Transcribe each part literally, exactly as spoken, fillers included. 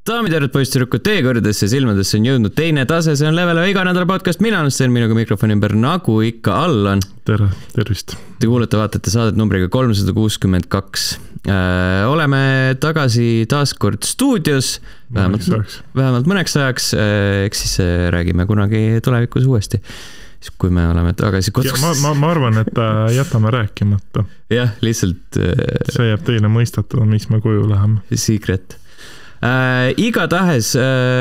Daamid ja poistirükud, teie kõrdesse silmadesse on jõudnud teine tase, see on Level iga nädala podcast, mina olen Sten, minuga mikrofoni ümber nagu ikka Allan. Tere, tervist. Te kuulete, vaatate saadet numbriga kolmsada kuuskümmend kaks. Äh, oleme tagasi taaskord stuudios, vähemalt mõneks, vähemalt mõneks ajaks, äh, eks siis äh, räägime kunagi tulevikus uuesti. Kui me oleme tagasi kodus. Ma, ma, ma arvan, et jätame rääkimata. Jah, lihtsalt... Äh, see jääb teile mõistatada, miks me koju läheme. Secret. Äh, igatahes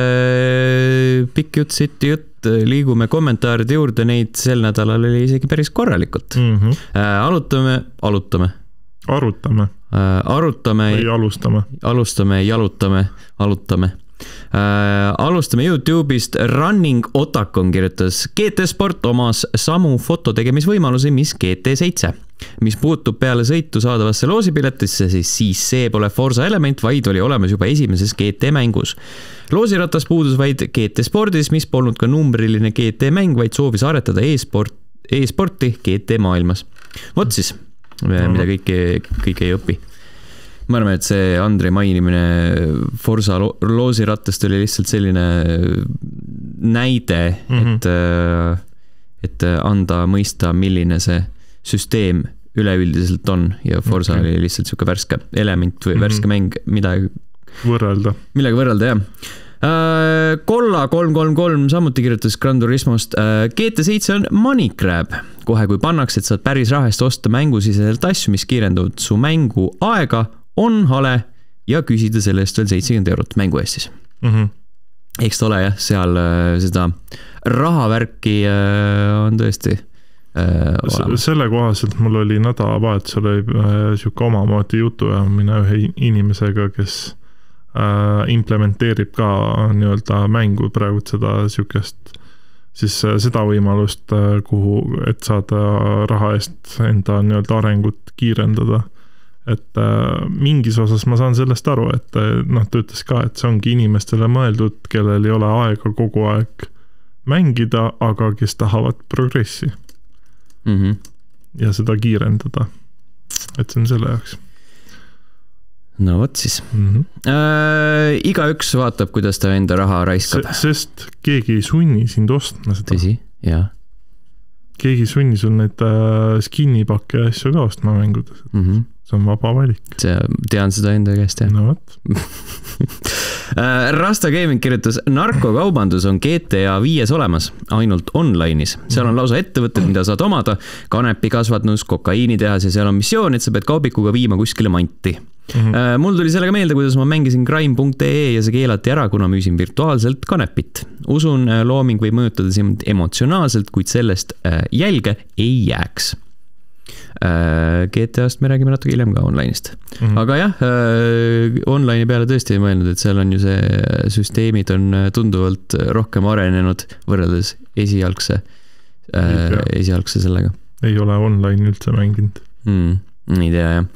äh, pikk jutt, sitti jutt, liigume kommentaaride juurde, neid sel nädalal oli isegi päris korralikult. Mm -hmm. äh, alutame, alutame. Arutame. Äh, arutame. Või alustame. Alustame, jalutame, alutame. Äh, alustame YouTube'ist. Running Otakon kirjutas, G T Sport omas samu fototegemisvõimalusi, mis G T seitse. Mis puutub peale sõitu saadavasse loosipiletisse, siis siis see pole Forza element, vaid oli olemas juba esimeses G T mängus. Loosiratas puudus vaid G T Spordis, mis polnud ka numbriline G T mäng, vaid soovis aretada e-sport, e-sporti G T maailmas. Vot siis, mida kõike, kõike ei õpi. Ma arvan, et see Andrei mainimine Forza lo loosiratast oli lihtsalt selline näide, mm -hmm. et, et anda mõista, milline see süsteem üleüldiselt on ja Forza okay. oli lihtsalt siuke värske element või mm -hmm. värske mäng, midagi võrrelda. Millega võrrelda, jah. Kolla kolm kolm kolm samuti kirjutas Gran Turismost, G T seitse on money grab. Kohe kui pannakse, et saad päris rahast osta mängusiseselt asju, mis kiirendavad su mängu aega, on hale ja küsida selle eest veel seitsekümmend eurot mängu eest siis. Mm -hmm. Eks ta ole jah, seal seda rahavärki on tõesti äh, selle kohaselt mul oli nädalavahetusel oli äh, siuke omamoodi jutuajamine ühe inimesega, kes äh, implementeerib ka nii-öelda mängu praegu seda siukest siis äh, seda võimalust, äh, kuhu, et saada raha eest enda nii-öelda arengut kiirendada. Et äh, mingis osas ma saan sellest aru, et noh, ta ütles ka, et see ongi inimestele mõeldud, kellel ei ole aega kogu aeg mängida, aga kes tahavad progressi. Mm -hmm. Ja seda kiirendada. Et see on selle jaoks. No vot siis. Mm -hmm. äh, igaüks vaatab, kuidas ta enda raha raiskab. Se, sest keegi ei sunni sind ostma seda. Tõsi, jah. Keegi ei sunni sul neid äh, skinnipakke ja asju ka ostma mängudes. Mm -hmm. See on vaba valik. See, tean seda enda käest, jah. No vot. Rasta Gaming kirjutas, narkokaubandus on G T A viies olemas, ainult online'is. Seal on lausa ettevõtted, mida saad omada, kanepi kasvatus, kokaiini tehas ja seal on missioon, et sa pead kaubikuga viima kuskile manti. Mm -hmm. Mul tuli sellega meelde, kuidas ma mängisin crime punkt ee ja see keelati ära, kuna müüsin virtuaalselt kanepit. Usun, looming võib mõjutada sind emotsionaalselt, kuid sellest jälge ei jääks. G T A-st me räägime natuke hiljem ka online'ist. Mm -hmm. Aga jah, online'i peale tõesti ei mõelnud, et seal on ju see süsteemid on tunduvalt rohkem arenenud võrreldes esialgse, äh, esialgse sellega. Ei ole online üldse mänginud. Mm, ei tea, jah.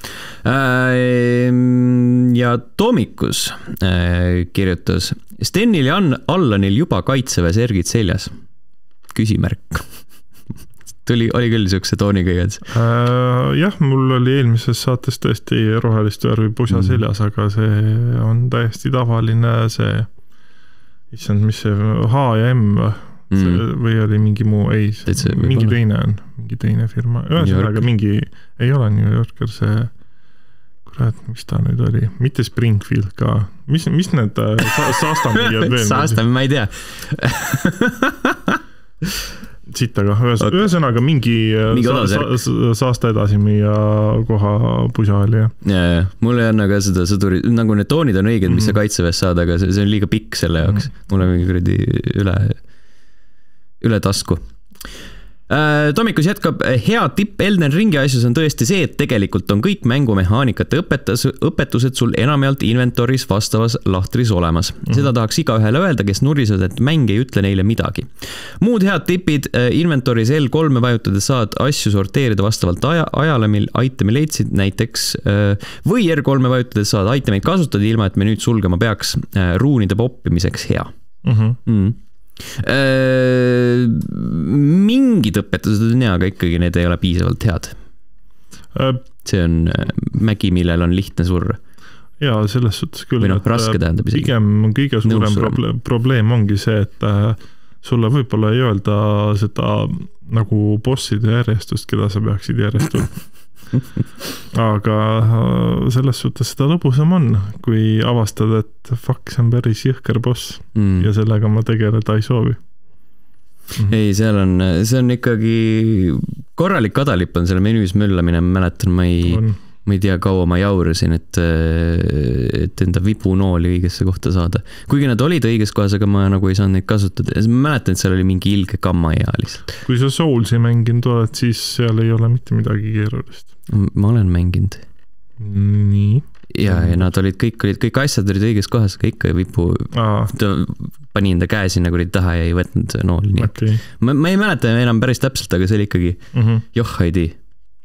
Ja Tomikus kirjutas, Stenil ja Allanil juba kaitseväe sergid seljas. Küsimärk. Tuli, oli küll siukse tooniga igad? Äh, jah, mul oli eelmises saates tõesti rohelist värvi pusa mm. seljas, aga see on täiesti tavaline see, issand, mis see H ja M mm. või oli mingi muu, ei, mingi teine on, mingi teine firma. Ühesõnaga mingi, ei ole New Yorker, see, kurat, mis ta nüüd oli? Mitte Springfield ka. Mis, mis need saastamijad veel? Saastam, ma ei tea. Siit aga, ühesõnaga mingi, mingi sa, sa, saasta edasi müüa koha pusa oli. Ja, ja, mul ei anna ka seda sõduri, nagu need toonid on õiged, mis mm -hmm. sa kaitseväes saad, aga see, see on liiga pikk selle jaoks. Mm -hmm. Mul on mingi kuradi üle, üle tasku. Tomikus jätkab, hea tipp Elden Ringi asjus on tõesti see, et tegelikult on kõik mängumehaanikate õpetus, õpetused sul enamjaolt inventoris vastavas lahtris olemas. Mm-hmm. Seda tahaks igaühele öelda, kes nurised, et mäng ei ütle neile midagi. Muud head tipid, inventoris L kolme vajutades saad asju sorteerida vastavalt aja, ajale, mil itemi leidsid näiteks, või R kolme vajutades saad itemeid kasutada, ilma et menüüd sulgema peaks, ruunide poppimiseks hea. Mm-hmm. Mm. Äh, mingid õpetused on hea, aga ikkagi need ei ole piisavalt head. See on mägi, millel on lihtne surra. jaa, selles suhtes küll. Või noh, raske tähendab isegi. Pigem kõige suurem probleem, probleem ongi see, et sulle võib-olla ei öelda seda nagu bosside järjestust, keda sa peaksid järjestult. Aga selles suhtes seda lõbusam on, kui avastad, et fuck, see on päris jõhker boss mm. ja sellega ma tegeleda ei soovi. Mm-hmm. Ei, seal on, see on ikkagi korralik kadalipp on selle menüüs möllamine, ma mäletan, ma ei, ma ei tea, kaua ma jaurasin, et, et enda vipunooli õigesse kohta saada. Kuigi nad olid õiges kohas, aga ma nagu ei saanud neid kasutada. Ma mäletan, et seal oli mingi ilge kamma ja lihtsalt. Kui sa Soulsi mänginud oled, siis seal ei ole mitte midagi keerulist. Ma olen mänginud. Nii. Ja, ja nad olid kõik, olid, kõik asjad olid õiges kohas, aga ikka vipu pani enda käe sinna kuradi taha ja ei võtnud nooli. Okay. Ma, ma ei mäleta enam päris täpselt, aga see oli ikkagi mm-hmm. joh, ei tii.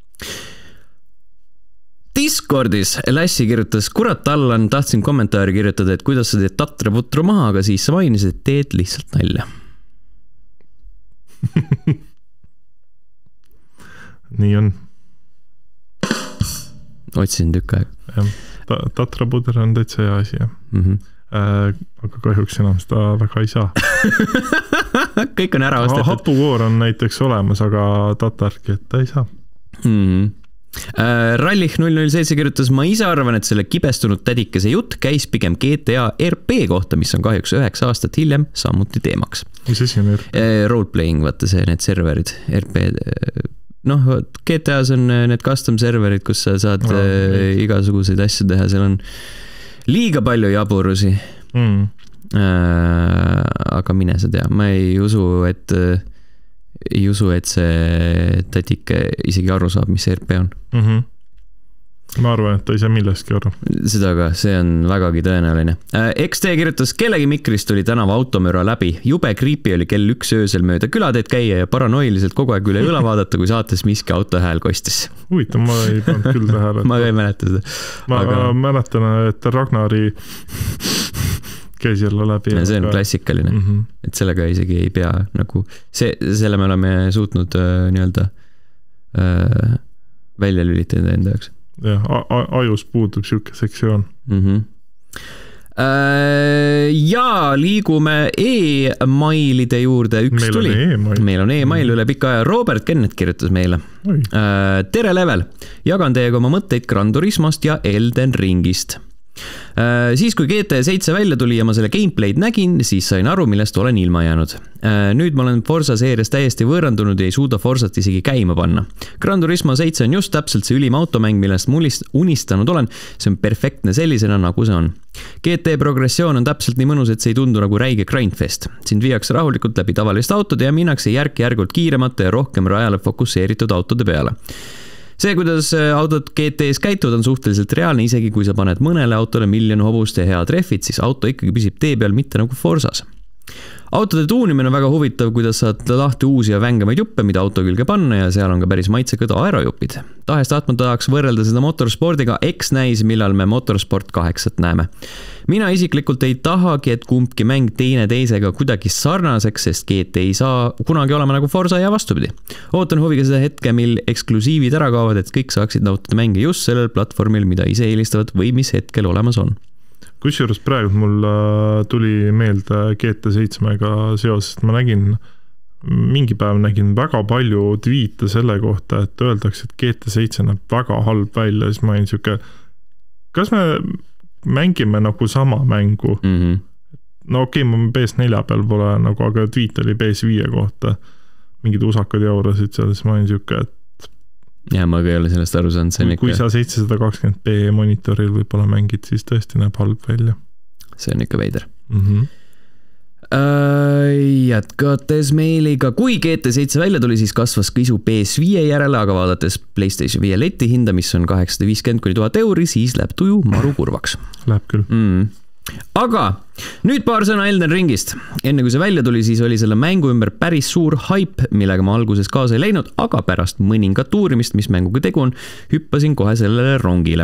Discordis Lassi kirjutas, kurat Allan, tahtsin kommentaari kirjutada, et kuidas sa teed tatra putru maha, aga siis sa mainisid, et teed lihtsalt nalja. Nii on. Otsin tükk aeg. Jah. Tatrapuder on täitsa hea asi, jah. Mm-hmm. Äh, aga kahjuks enam seda väga ei saa. Kõik on ära ostetud. Hapukoor on näiteks olemas, aga tatarki, et ta ei saa. Mm-hmm. Äh, Rallich null null seitse kirjutas, ma ise arvan, et selle kibestunud tädikese jutt käis pigem G T A R P kohta, mis on kahjuks üheksa aastat hiljem samuti teemaks. Mis asi on R P? Äh, roleplaying, vaata see, need serverid, R P... noh, G T A-s on need custom serverid, kus sa saad no, äh, igasuguseid asju teha, seal on liiga palju jaburusi mm. äh, aga mine sa tea, ma ei usu, et äh, ei usu, et see tädike isegi aru saab, mis R P on mm-hmm. ma arvan, et ta ei saa millestki aru. Seda ka, see on vägagi tõenäoline. X T kirjutas, kellegi mikrist tuli tänava automüra läbi. Jube creepy oli kell üks öösel mööda külateed käia ja paranoiliselt kogu aeg üle õla vaadata, kui saates miski auto hääl kostis. Huvitav, ma ei pannud küll tähele. Ma ei mäleta seda. Ma aga... mäletan, et Ragnari käis jälle läbi. Ja see on aga... klassikaline. Mm-hmm. Et sellega isegi ei pea nagu... See, selle me oleme suutnud äh, nii-öelda äh, välja lülitada enda jaoks. Ja, ajus puudub siuke sektsioon. Mm-hmm. Äh, ja liigume e-mailide juurde. Üks meil tuli. On e-mail. Meil on e-mail mm. üle pika aja. Robert Kennet kirjutas meile. Äh, tere Level! Jagan teiega oma mõtteid Gran Turismost ja Elden Ringist. Äh, siis kui G T seitse välja tuli ja ma selle gameplay'd nägin, siis sain aru, millest olen ilma jäänud. Äh, nüüd ma olen Forza seerias täiesti võõrandunud ja ei suuda Forzat isegi käima panna. Gran Turismo seitse on just täpselt see ülim automäng, millest mulist unistanud olen. See on perfektne sellisena, nagu see on. G T progressioon on täpselt nii mõnus, et see ei tundu nagu räige grindfest. Sind viiakse rahulikult läbi tavaliste autode ja minnakse järk-järgult kiiremate ja rohkem rajale fokusseeritud autode peale. See, kuidas autod G T-s käitud, on suhteliselt reaalne, isegi kui sa paned mõnele autole miljon hobust ja hea treffid, siis auto ikkagi püsib tee peal, mitte nagu Forzas. Autode tuunimine on väga huvitav, kuidas saad lahti uusi ja vängemaid juppe, mida auto külge panna ja seal on ka päris maitsekad aerojupid. Tahest tahtmata tahaks võrrelda seda motorspordiga, X näis, millal me motorsport kaheksat näeme. Mina isiklikult ei tahagi, et kumbki mäng teine teisega kuidagi sarnaseks, sest G T ei saa kunagi olema nagu Forza ja vastupidi. Ootan huviga seda hetke, mil eksklusiivid ära kaovad, et kõik saaksid nautida mänge just sellel platvormil, mida ise eelistavad või mis hetkel olemas on. Kusjuures praegu mul tuli meelde G T seitsmega seoses, ma nägin, mingi päev nägin väga palju tweete selle kohta, et öeldakse, et G T seitse näeb väga halb välja, siis ma olin siuke, kas me mängime nagu sama mängu? Mm-hmm. No okei, okay, ma P S neli peal pole nagu, aga tweet oli P S viis kohta, mingid usakad jaurasid seal, siis ma olin siuke, et ja ma ka ei ole sellest aru saanud. Kui, ikka... kui sa seitsesada kakskümmend p monitoril võib-olla mängid, siis tõesti näeb halb välja. See on ikka veider. Mm-hmm. Äh, jätkates meiliga. Kui G T seitse välja tuli, siis kasvas kisu P S viis järele, aga vaadates PlayStation viis leti hinda, mis on kaheksasada viiskümmend kuni tuhat euri, siis läheb tuju maru kurvaks. Läheb küll. Mm. Aga nüüd paar sõna Elden Ringist. Enne kui see välja tuli, siis oli selle mängu ümber päris suur hype, millega ma alguses kaasa ei läinud, aga pärast mõningat uurimist, mis mänguga tegu on, hüppasin kohe sellele rongile.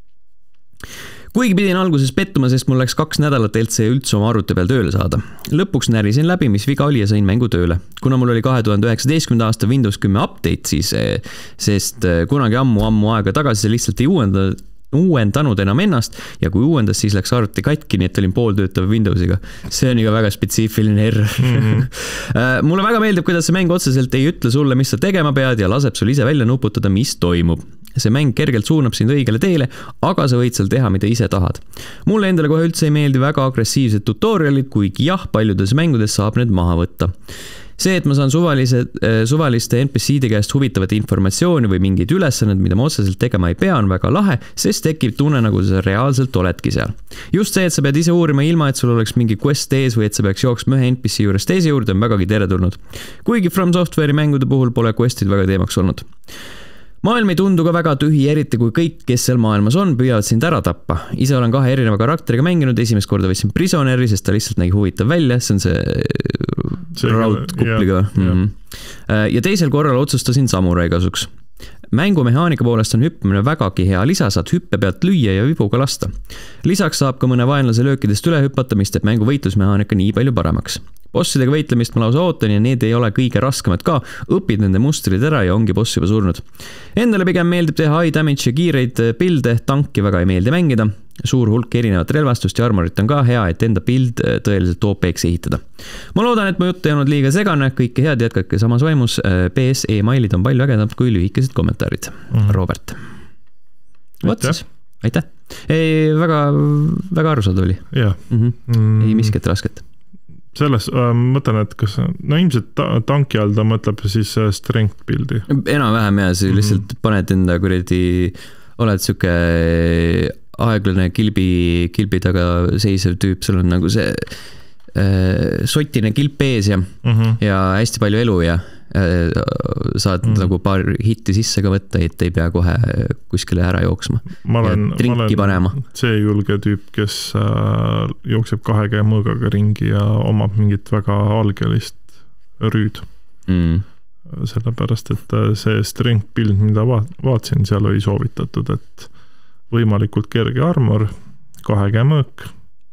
Kuigi pidin alguses pettuma, sest mul läks kaks nädalat L C üldse oma arvuti peal tööle saada. Lõpuks närisin läbi, mis viga oli ja sain mängu tööle. Kuna mul oli kahe tuhande üheksateistkümnenda aasta Windows kümme update, siis, sest kunagi ammu-ammu aega tagasi see lihtsalt ei uuendanud, uuendanud enam ennast ja kui uuendas, siis läks arvuti katki, nii et olin pooltöötav Windowsiga. See on iga väga spetsiifiline error. Mm-hmm. Mulle väga meeldib, kuidas see mäng otseselt ei ütle sulle, mis sa tegema pead ja laseb sul ise välja nuputada, mis toimub. See mäng kergelt suunab sind õigele teele, aga sa võid seal teha, mida ise tahad. Mulle endale kohe üldse ei meeldi väga agressiivsed tutorialid, kuigi jah, paljudes mängudes saab need maha võtta. See, et ma saan suvalise, suvaliste N P C-de käest huvitavat informatsiooni või mingid ülesanned, mida ma otseselt tegema ei pea, on väga lahe, sest tekib tunne, nagu sa reaalselt oledki seal. Just see, et sa pead ise uurima ilma, et sul oleks mingi quest ees või et sa peaks jooksma ühe N P C juures teise juurde, on vägagi teretulnud. Kuigi From Software'i mängude puhul pole questid väga teemaks olnud. Maailm ei tundu ka väga tühi, eriti kui kõik, kes seal maailmas on, püüavad sind ära tappa. Ise olen kahe erineva karakteriga mänginud, esimest korda võtsin Prisoneri, sest ta lihtsalt nägi huvitav välja, see on see, see raudkupliga. Yeah, yeah. Mm-hmm. Ja teisel korral otsustasin samurai kasuks. Mängumehaanika poolest on hüppamine vägagi hea lisa, saad hüppe pealt lüüa ja vibuga lasta. Lisaks saab ka mõne vaenlase löökidest üle hüpata, mis teeb mängu võitlusmehaanika nii palju paremaks. Bossidega võitlemist ma lausa ootan ja need ei ole kõige raskemad ka, õpid nende mustrid ära ja ongi boss juba surnud. Endale pigem meeldib teha high damage ja kiireid pilde, tanki väga ei meeldi mängida. Suur hulk erinevat relvastust ja armorit on ka hea, et enda pild tõeliselt O P-ks ehitada. Ma loodan, et mu jutt ei olnud liiga segane, kõike head jätkake samas vaimus. P S e-mailid on palju ägedamad kui lühikesed kommentaarid. Mm. Robert. Võt siis. Aitäh. Ei, väga, väga arusaad oli. Yeah. Mm-hmm. Mm. Ei miskit rasket. Selles äh, mõtlen, et kas, no ilmselt ta, tanki all ta mõtleb siis strength buildi. Enam-vähem ja see mm-hmm. lihtsalt paned enda kuradi, oled süke aeglane kilbi, kilbi taga seisev tüüp, sul on nagu see äh, sotine kilp ees ja, mm-hmm. ja hästi palju elu ja äh, saad mm-hmm. nagu paar hitti sisse ka võtta, et ei pea kohe kuskile ära jooksma. Ma olen, trinki ma olen panema. See julge tüüp, kes äh, jookseb kahe käe mõõgaga ringi ja omab mingit väga algelist rüüd. Mm. Sellepärast, et see strength build, mida vaatsin, seal oli soovitatud, et võimalikult kerge armor, kahe käe mõõk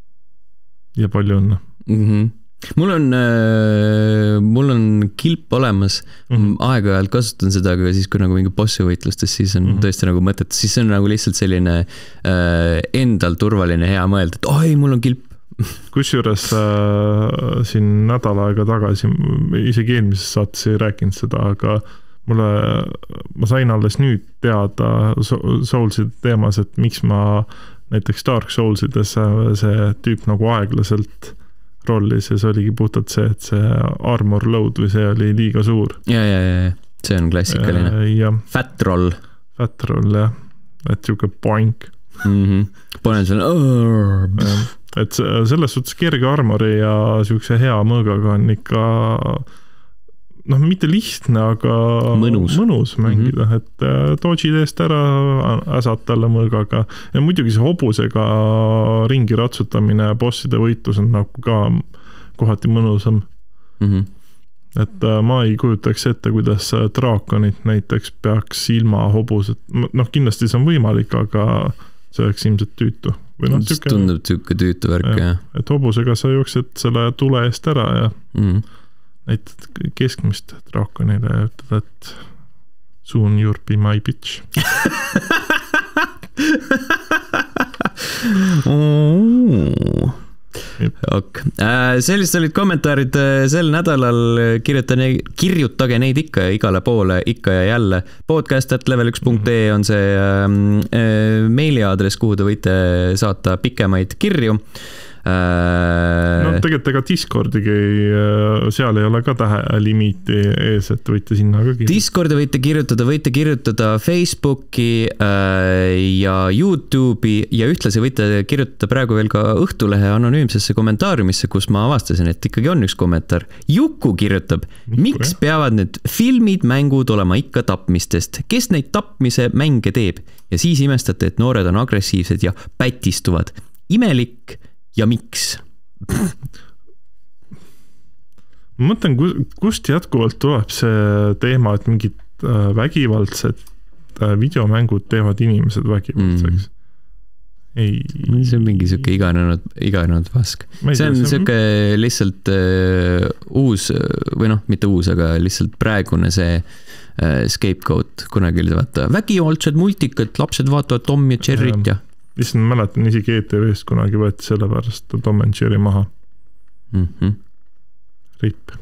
ja palju õnne. Mm-hmm. Mul on, äh, mul on kilp olemas, mm-hmm. aeg-ajalt kasutan seda, aga siis kui nagu mingi bossi võitlustes, siis on mm-hmm. tõesti nagu mõtet, siis on nagu lihtsalt selline äh, endal turvaline hea mõelda, et oi, mul on kilp. Kusjuures äh, siin nädal aega tagasi, isegi eelmises saates ei rääkinud seda, aga mulle, ma sain alles nüüd teada Soulside teemas, et miks ma näiteks Dark Soulsides see tüüp nagu aeglaselt rollis ja see oligi puhtalt see, et see armor load või see oli liiga suur. Ja, ja, ja, see on klassikaline. Ja, fat roll. Fat roll, jah. Et siuke poink. Mm-hmm. Panen selle... Et selles suhtes kerge armori ja siukse hea mõõgaga on ikka noh, mitte lihtne, aga mõnus, mõnus mängida, mm-hmm. et dodge'id eest ära äsad talle mõõgaga ja muidugi see hobusega ringi ratsutamine ja bosside võitlus on nagu ka kohati mõnusam. Mm-hmm. Et ma ei kujutaks ette, kuidas draakonit näiteks peaks ilma hobused, noh kindlasti see on võimalik, aga see oleks ilmselt tüütu. Või no, tüke, tundub tüke tüütu värk, jah. Et hobusega sa jooksed selle tule eest ära ja mm-hmm. näitad keskmist draakonile ja ütled, et soon you'll be my bitch. oh. Ok. Sellised olid kommentaarid sel nädalal, kirjutage, kirjutage neid ikka ja igale poole, ikka ja jälle. podcast at level üks punkt ee on see äh, meiliaadress, kuhu te võite saata pikemaid kirju. No tegelikult ega Discordigi, seal ei ole ka tähe limiiti ees, et võite sinna ka kirjutada. Discordi võite kirjutada, võite kirjutada Facebooki ja YouTube'i ja ühtlasi võite kirjutada praegu veel ka Õhtulehe anonüümsesse kommentaariumisse, kus ma avastasin, et ikkagi on üks kommentaar. Juku kirjutab, miks peavad need filmid, mängud olema ikka tapmistest? Kes neid tapmise mänge teeb? Ja siis imestate, et noored on agressiivsed ja pätistuvad. Imelik ja miks? Ma mõtlen, kust jätkuvalt tuleb see teema, et mingid vägivaldsed videomängud teevad inimesed vägivaldseks. Mm. ei. see on mingi siuke iganenud, iganenud vask. See on siuke lihtsalt uh, uus, või noh, mitte uus, aga lihtsalt praegune see uh, scapegoat, kunagi oli vaata vägivaldsed multikad, lapsed vaatavad Tom ja Jerry't ja. Lihtsalt mäletan isegi E T V-st kunagi võeti selle pärast Tom and Jerry maha. Mm-hmm. Rip.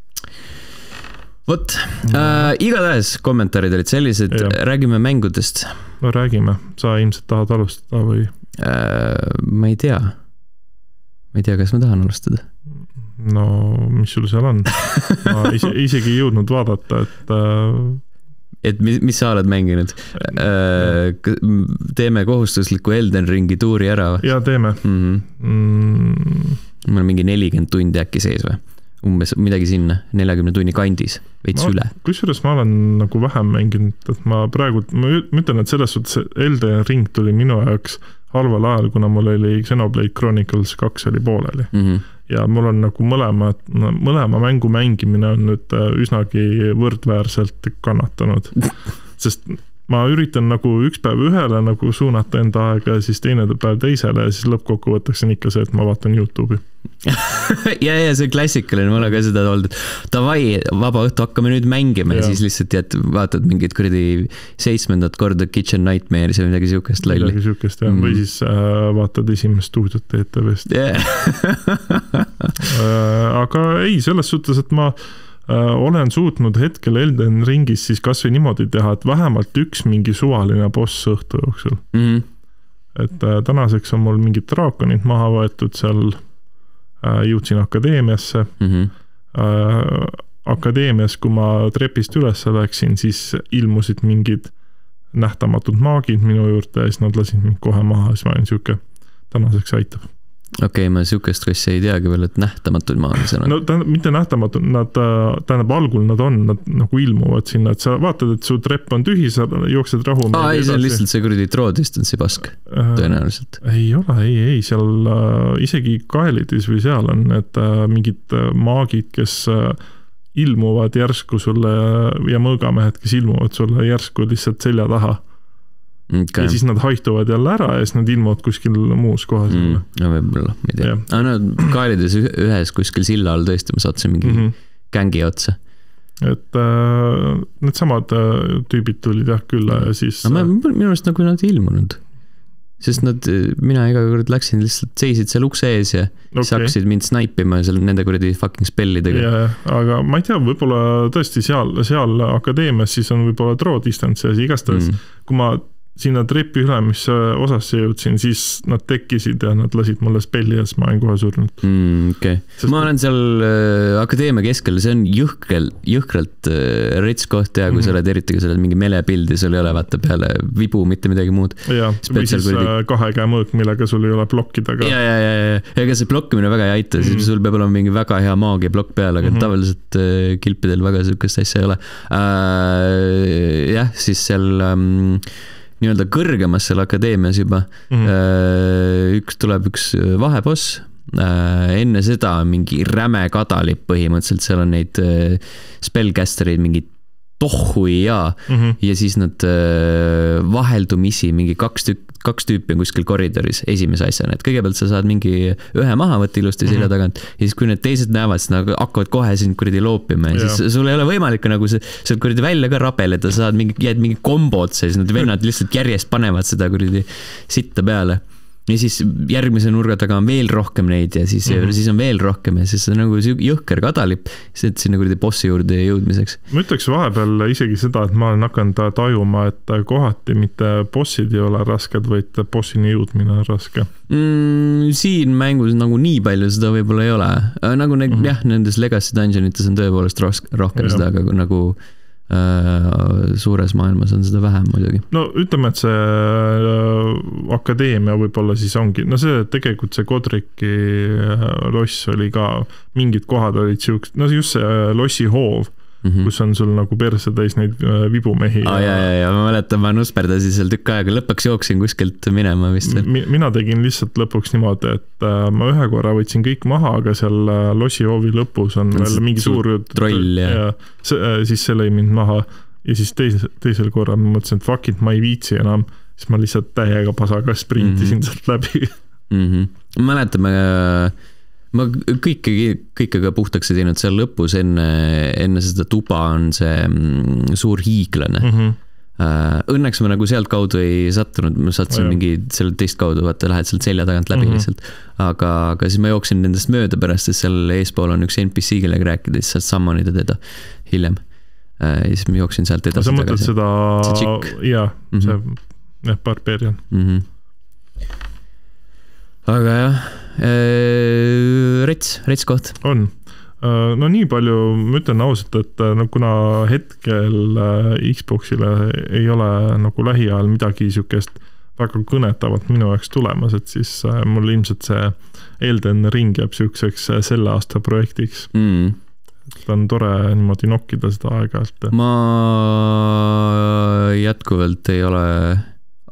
Vot, äh, igatahes kommentaarid olid sellised, ja. Räägime mängudest. No räägime, sa ilmselt tahad alustada või? Äh, ma ei tea. Ma ei tea, kas ma tahan alustada. No, mis sul seal on? Ma ise, isegi ei jõudnud vaadata, et... Äh... Et mis, mis sa oled mänginud? Äh, teeme kohustusliku Elden Ringi tuuri ära või? Jaa, teeme. Mm-hmm. Mm. Mul on mingi nelikümmend tundi äkki sees või? Umbes midagi sinna, neljakümne tunni kandis, veits ma, üle. Kusjuures ma olen nagu vähem mänginud, et ma praegu, ma ütlen, et selles suhtes Elden Ring tuli minu jaoks halval ajal, kuna mul oli Xenoblade Chronicles kaks oli pooleli. Mm-hmm. Ja mul on nagu mõlema, mõlema mängu mängimine on nüüd üsnagi võrdväärselt kannatanud. Sest ma üritan nagu üks päev ühele nagu suunata enda aega ja siis teine päev teisele ja siis lõppkokkuvõtteks on ikka see, et ma vaatan YouTube'i. ja, ja see klassikaline, mul on ka seda olnud, et davai, vaba õhtu hakkame nüüd mängima ja, ja siis lihtsalt jääd, vaatad mingid kuradi seitsmendat korda Kitchen Nightmares ja midagi siukest lalli. Midagi siukest, jah. Mm. Või siis äh, vaatad esimest stuudiot E T V-st. Yeah. äh, aga ei, selles suhtes, et ma äh, olen suutnud hetkel Elden Ringis siis kas või niimoodi teha, et vähemalt üks mingi suvaline boss õhtu jooksul. Mm-hmm. Et äh, tänaseks on mul mingid draakonid maha võetud seal, jõudsin akadeemiasse. Mm-hmm. Äh, akadeemias, kui ma trepist üles läksin, siis ilmusid mingid nähtamatud maagid minu juurde ja siis nad lasid mind kohe maha, siis ma olen siuke, tänaseks aitab. Okei, okay, ma siukest kassi ei teagi veel, et nähtamatud maagid sõnad. No tähendab, mitte nähtamatud, nad, tähendab algul nad on, nad nagu ilmuvad sinna, et sa vaatad, et su trepp on tühi, sa jooksed rahu. Aa, ei, see on lihtsalt see kuradi draw distance pask, äh, tõenäoliselt. Ei ole, ei, ei, seal äh, isegi kaelidis või seal on need äh, mingid maagid, kes äh, ilmuvad järsku sulle ja mõõgamehed, kes ilmuvad sulle järsku lihtsalt selja taha. Okay. Ja siis nad haihtuvad jälle ära ja siis nad ilmuvad kuskil muus kohas. Mm, no võib-olla, ma ei tea. Aga no kaelides ühes kuskil silla all tõesti ma saatsin mingi mm -hmm. gängi otsa. Et äh, need samad äh, tüübid tulid jah külla ja siis... No, ma, minu arust nagu nad ei ilmunud. Sest nad, mina iga kord läksin lihtsalt seisid seal ukse ees ja okay. siis hakkasid mind snaipima seal nende kuradi fucking spellidega. Ja, aga ma ei tea, võib-olla tõesti seal, seal akadeemias siis on võib-olla draw distance ja igastahes, mm. kui ma sinna trepi ülemisse osasse jõudsin, siis nad tekkisid ja nad lasid mulle spelli ja siis ma olen kohe surnud. Mm, okay. Sest ma olen seal äh, akadeemia keskel, see on jõhkel, jõhkralt äh, rets koht ja kui mm -hmm. sa oled eriti, kui sa oled mingi melepild ja sul ei ole vaata peale vibu, mitte midagi muud. Ja, või siis kuridi... kahe käe mõõk, millega sul ei ole blokkida ka. Ja, ja, ja, ja, ega see blokkimine väga ei aita, mm -hmm. siis sul peab olema mingi väga hea maagia blokk peale, aga mm -hmm. tavaliselt äh, kilpidel väga sükest asja ei ole. Äh, jah, siis seal... Ähm, nii-öelda kõrgemas seal akadeemias juba mm-hmm. üks tuleb üks vaheboss, enne seda mingi räme kadalip põhimõtteliselt, seal on neid spellcastereid mingi tohui ja mm-hmm. ja siis nad vaheldumisi mingi kaks tükk kaks tüüpi on kuskil koridoris esimese asjana, et kõigepealt sa saad mingi ühe maha võtta ilusti selja tagant ja siis kui need teised näevad, siis nad hakkavad kohe sind kuridi loopima ja siis sul ei ole võimalik nagu see, sealt kuridi välja ka rabeleda, sa saad mingi, jääd mingi kombod ja siis need vennad lihtsalt järjest panevad seda kuridi sitta peale. Ja siis järgmise nurga taga on veel rohkem neid ja siis, mm -hmm. siis on veel rohkem ja siis on nagu jõhker kadalip sinna kuridi bossi juurde jõudmiseks. Ma ütleks vahepeal isegi seda, et ma olen hakanud tajuma, et kohati mitte bossid ei ole rasked, vaid bossini jõudmine on raske. Mm, siin mängus nagu nii palju seda võib-olla ei ole. Nagu ne, mm -hmm. jah, nendes Legacy Dungeonites on tõepoolest rohkem ja. Seda, aga nagu Äh, suures maailmas on seda vähem muidugi. No ütleme, et see äh, akadeemia võib-olla siis ongi, no see tegelikult see Godriki äh, loss oli ka, mingid kohad olid siuksed, no just see äh, lossi hoov, mm-hmm. kus on sul nagu perse täis neid äh, vibumehi. Ah, ja, ja, ja ma mäletan, ma nusperdasin seal tükk aega, lõpuks jooksin kuskilt minema vist. Mi, mina tegin lihtsalt lõpuks niimoodi, et äh, ma ühe korra võtsin kõik maha, aga seal äh, lossi hoovi lõpus on veel mingi suur troll ja, ja see, äh, siis see lõi mind maha ja siis teis, teisel korral ma mõtlesin, et fuck it, ma ei viitsi enam siis ma lihtsalt täiega pasaga sprintisin mm -hmm. sealt läbi mm. -hmm. mäletame, ma kõike, kõikega puhtaks ei teinud seal lõpus enne, enne seda tuba on see suur hiiglane mm. -hmm. Õnneks ma nagu sealt kaudu ei sattunud, ma sattusin oh, mingi selle teist kaudu, vaata lähed sealt selja tagant läbi mm -hmm. lihtsalt, aga, aga siis ma jooksin nendest mööda pärast, et seal eespool on üks N P C, kellega rääkida, siis saad summonida teda hiljem. Ja siis ma jooksin sealt edasi tagasi. Sa mõtled seda, see jaa, mm -hmm. see jah, Barbarian mm. -hmm. aga jah, rets, rets koht. On. No nii palju, ma ütlen ausalt, et no, kuna hetkel Xboxile ei ole nagu lähiajal midagi siukest väga kõnetavat minu jaoks tulemas, et siis mul ilmselt see Elden Ring jääb siukseks selle aasta projektiks. Mm. Et on tore niimoodi nokkida seda aega-alt. Ma jätkuvalt ei ole äh,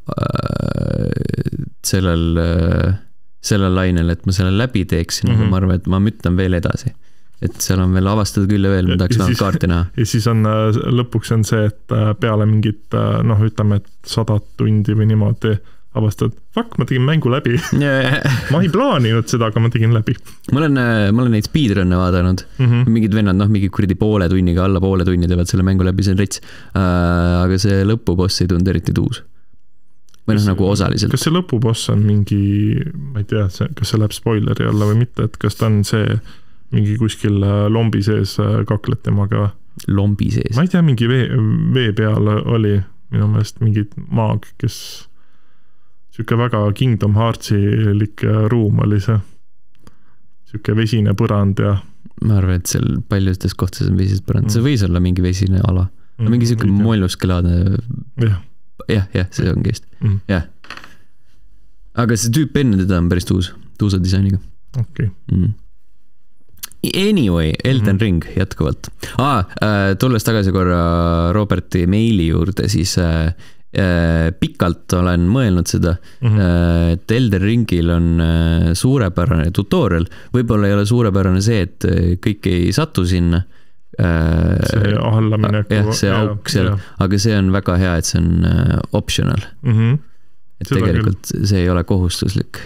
sellel, sellel lainel, et ma selle läbi teeksin, mm -hmm. ma arvan, et ma müttan veel edasi. Et seal on veel avastada küll ja veel, ma tahaks vähemalt kaarti näha. Ja siis on, lõpuks on see, et peale mingit, noh, ütleme, et sadat tundi või niimoodi avastad, fuck, ma tegin mängu läbi. Ma ei plaaninud seda, aga ma tegin läbi. Ma olen, ma olen neid speedrun'e vaadanud. Mm -hmm. Mingid vennad, noh, mingi kuradi poole tunniga, alla poole tunni teevad selle mängu läbi, see on rets. Aga see lõpuboss ei tund eriti tuus. Või noh, nagu osaliselt. Kas see lõpuboss on mingi, ma ei tea, kas see läheb spoileri alla või mitte, et kas ta on see mingi kuskil lombi sees kakled temaga? Lombi sees? Ma ei tea, mingi vee, vee peal oli minu meelest mingi maag, kes siuke väga Kingdom Heartsilik ruum oli see. Siuke vesine põrand ja... Ma arvan, et seal paljustes kohtades on vesised põrand. Mm. See võis olla mingi vesine ala. Mm, mingi siuke molluskelaadne... Jah. Jah, jah, see ongi just. Mm. Jah. Aga see tüüp enne teda on päris tuus. Tuusa disainiga. Okei. Okay. Mm. Anyway, Elden mm -hmm. Ring jätkuvalt. Ah, äh, tulles tagasi korra Roberti meili juurde, siis äh, äh, pikalt olen mõelnud seda, mm -hmm. äh, et Elden Ringil on äh, suurepärane tutorial. Võib-olla ei ole suurepärane see, et kõik ei satu sinna. Äh, see ahallamineku. Jah, see auk seal, ja. Aga see on väga hea, et see on äh, optional. Mm -hmm. Et seda tegelikult küll. See ei ole kohustuslik.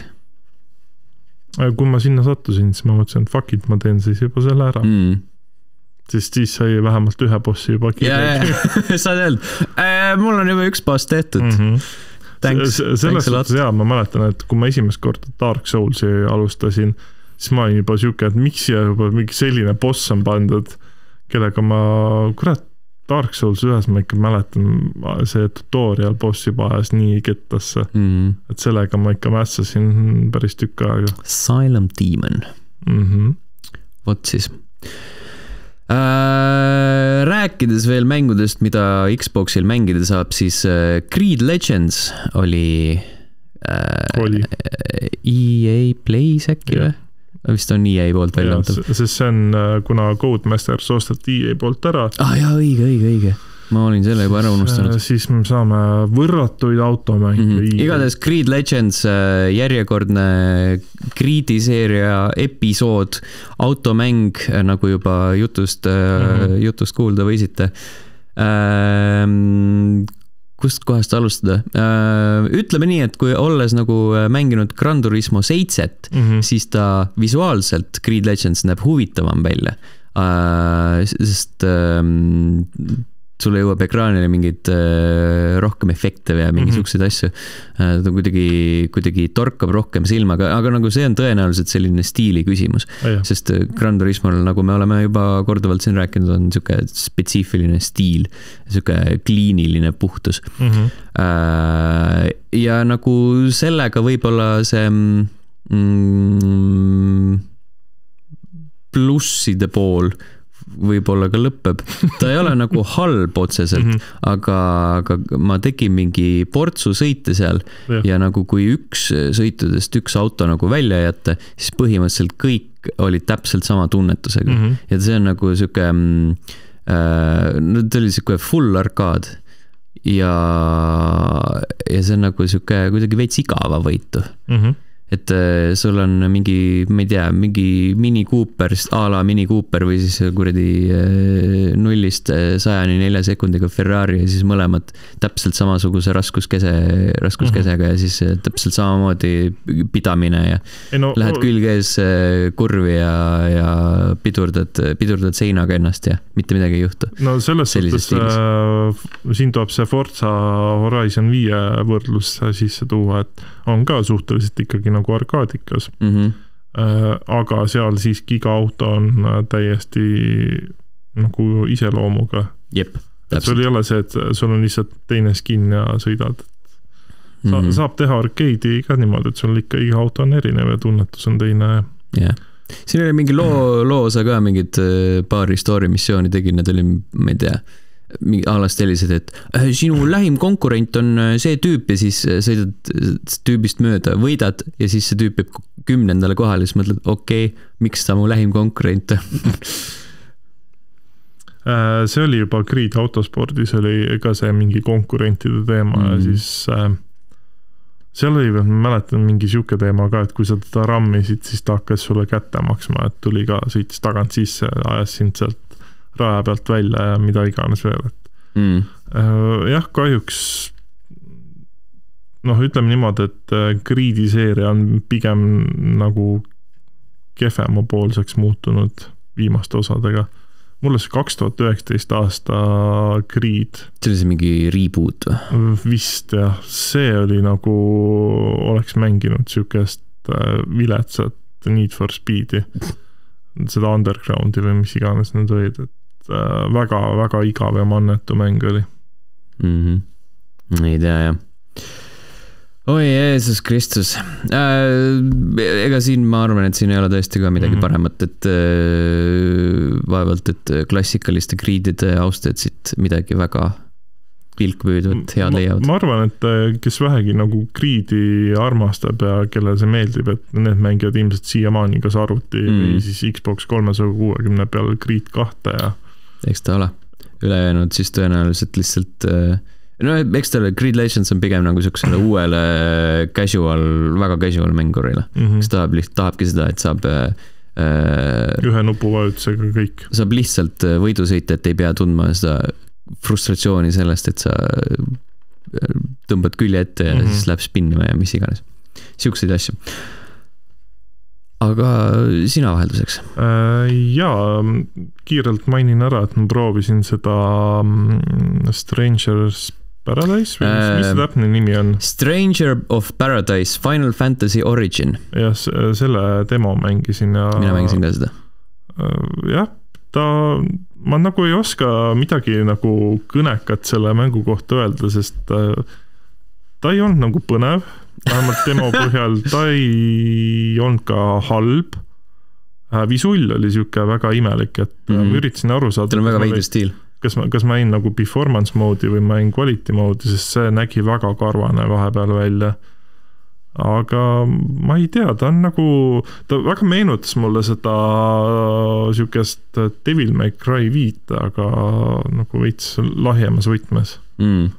Kui ma sinna sattusin, siis ma mõtlesin, et fuck it, ma teen siis juba selle ära. Mm. Sest siis sai vähemalt ühe bossi juba kirjagi. Saad öelda, äh, mul on juba üks boss tehtud. Mm -hmm. Thanks, selles suhtes jaa, ma mäletan, et kui ma esimest korda Dark Soulsi alustasin, siis ma olin juba siuke, et miks siia juba mingi selline boss on pandud, kellega ma, kurat, Dark Souls ühes ma ikka mäletan, see tutorial boss juba ajas nii kettasse, mm. et sellega ma ikka mässasin päris tükk aega. Silent Demon. Mm -hmm. Vot siis. Äh, rääkides veel mängudest, mida Xboxil mängida saab, siis Creed Legends oli, äh, oli. E A Plays äkki või? Vist on E A poolt välja antud. Sest see on, kuna Codemasters ostati E A poolt ära. Ah jaa, õige, õige, õige. Ma olin selle juba ära unustanud. Siis me saame võrratuid automänge. Mm -hmm. Igatahes Creed Legends, järjekordne Creed'i seeria episood, automäng, nagu juba jutust, mm -hmm. jutust kuulda võisite. Ähm, kust kohast alustada? Ütleme nii, et kui olles nagu mänginud Gran Turismo seitset, mm -hmm. siis ta visuaalselt Creed Legends näeb huvitavam välja. Sest sulle jõuab ekraanile mingid rohkem efekte või mingisuguseid mm -hmm. asju. Ta kuidagi, kuidagi torkab rohkem silma, aga, aga nagu see on tõenäoliselt selline stiili küsimus. Ah, sest Gran Turismol, nagu me oleme juba korduvalt siin rääkinud, on siuke spetsiifiline stiil, siuke kliiniline puhtus. Mm -hmm. Ja nagu sellega võib-olla see mm, plusside pool võib-olla ka lõpeb. Ta ei ole nagu halb otseselt, mm -hmm. aga, aga ma tegin mingi portsu sõite seal ja. ja nagu kui üks sõitudest üks auto nagu välja jätta, siis põhimõtteliselt kõik olid täpselt sama tunnetusega. Mm -hmm. Ja see on nagu siuke, äh, no ta oli siuke full arkaad ja, ja see on nagu siuke kuidagi veits igava võitu. Mm -hmm. et sul on mingi, ma ei tea, mingi Mini Cooper, a la Mini Cooper või siis kuradi nullist sajani nelja sekundiga Ferrari ja siis mõlemad täpselt samasuguse raskuskese, raskuskesega ja siis täpselt samamoodi pidamine ja ei, no, lähed külge ees kurvi ja, ja pidurdad, pidurdad seinaga ennast ja mitte midagi ei juhtu. No selles suhtes äh, siin tuleb see Forza Horizon viie võrdlus sisse tuua, et on ka suhteliselt ikkagi nagu arkaadikas, mm-hmm. äh, aga seal siiski iga auto on täiesti nagu iseloomuga. Jep, et sul ei ole see, et sul on lihtsalt teine skin ja sõidad. Sa, mm-hmm. Saab teha arkeidi ka niimoodi, et sul ikka iga auto on erinev ja tunnetus on teine. Jah. Siin oli mingi loo, loosa ka mingid paari story missiooni tegin, need oli, ma ei tea, alast sellised, et sinu lähim konkurent on see tüüp ja siis sõidad tüübist mööda, võidad ja siis see tüüp jääb kümnendale kohale ja siis mõtled, okei, okay, miks ta mu lähim konkurent on? See oli juba Grid Autospordis oli ka see mingi konkurentide teema mm. ja siis äh, seal oli, ma mäletan mingi siuke teema ka, et kui sa teda rammisid, siis ta hakkas sulle kätte maksma, et tuli ka, sõitis tagant sisse, ajas sind sealt raja pealt välja ja mida iganes veel. Mm. Jah, kahjuks noh, ütleme niimoodi, et Gridi seeria on pigem nagu kehvema poolseks muutunud viimaste osadega. Mulle see kaks tuhat üheksateist aasta Grid. See oli see mingi reboot või? Vist jah, see oli nagu oleks mänginud siukest viletsat Need for Speedi, seda Undergroundi või mis iganes need olid, et väga, väga igav ja mannetu mäng oli. Mm-hmm. Ei tea, jah. Oi, Jeesus Kristus. Äh, ega siin ma arvan, et siin ei ole tõesti ka midagi mm-hmm. paremat, et äh, vaevalt, et klassikaliste Gridide austajad siit midagi väga pilkpüüdvat head leiavad. Ma arvan, et kes vähegi nagu Gridi armastab ja kelle see meeldib, et need mängivad ilmselt siiamaani kas arvuti mm. või siis Xbox kolmesaja kuuekümne peal Grid kahte ja eks ta ole. Ülejäänud siis tõenäoliselt lihtsalt no eks ta Grid Legends on pigem nagu sellisele uuele casual, väga casual mängurile. Mm-hmm. Kes tahab, tahabki seda, et saab äh, ühe nupuvajutusega kõik. Saab lihtsalt võidu sõita, et ei pea tundma seda frustratsiooni sellest, et sa tõmbad külje ette ja mm-hmm. siis läheb spinnima ja mis iganes. Siukseid asju. Aga sina vahelduseks? Jaa, kiirelt mainin ära, et ma proovisin seda Stranger's Paradise või mis, mis täpne nimi on? Stranger of Paradise, Final Fantasy Origin. Jah, selle demo mängisin ja... Mina mängisin ka seda. Jah, ta... Ma nagu ei oska midagi nagu kõnekat selle mängu kohta öelda, sest ta ei olnud nagu põnev. Vähemalt demo põhjal ta ei olnud ka halb. Visull oli siuke väga imelik, et mm-hmm. ma üritasin aru saada. Teil on väga veidi stiil. Kas ma, kas ma jäin nagu performance moodi või ma jäin quality moodi, sest see nägi väga karvane vahepeal välja. Aga ma ei tea, ta on nagu, ta väga meenutas mulle seda siukest Devil May Cry viit, aga nagu veits lahjemas võtmes. Mm.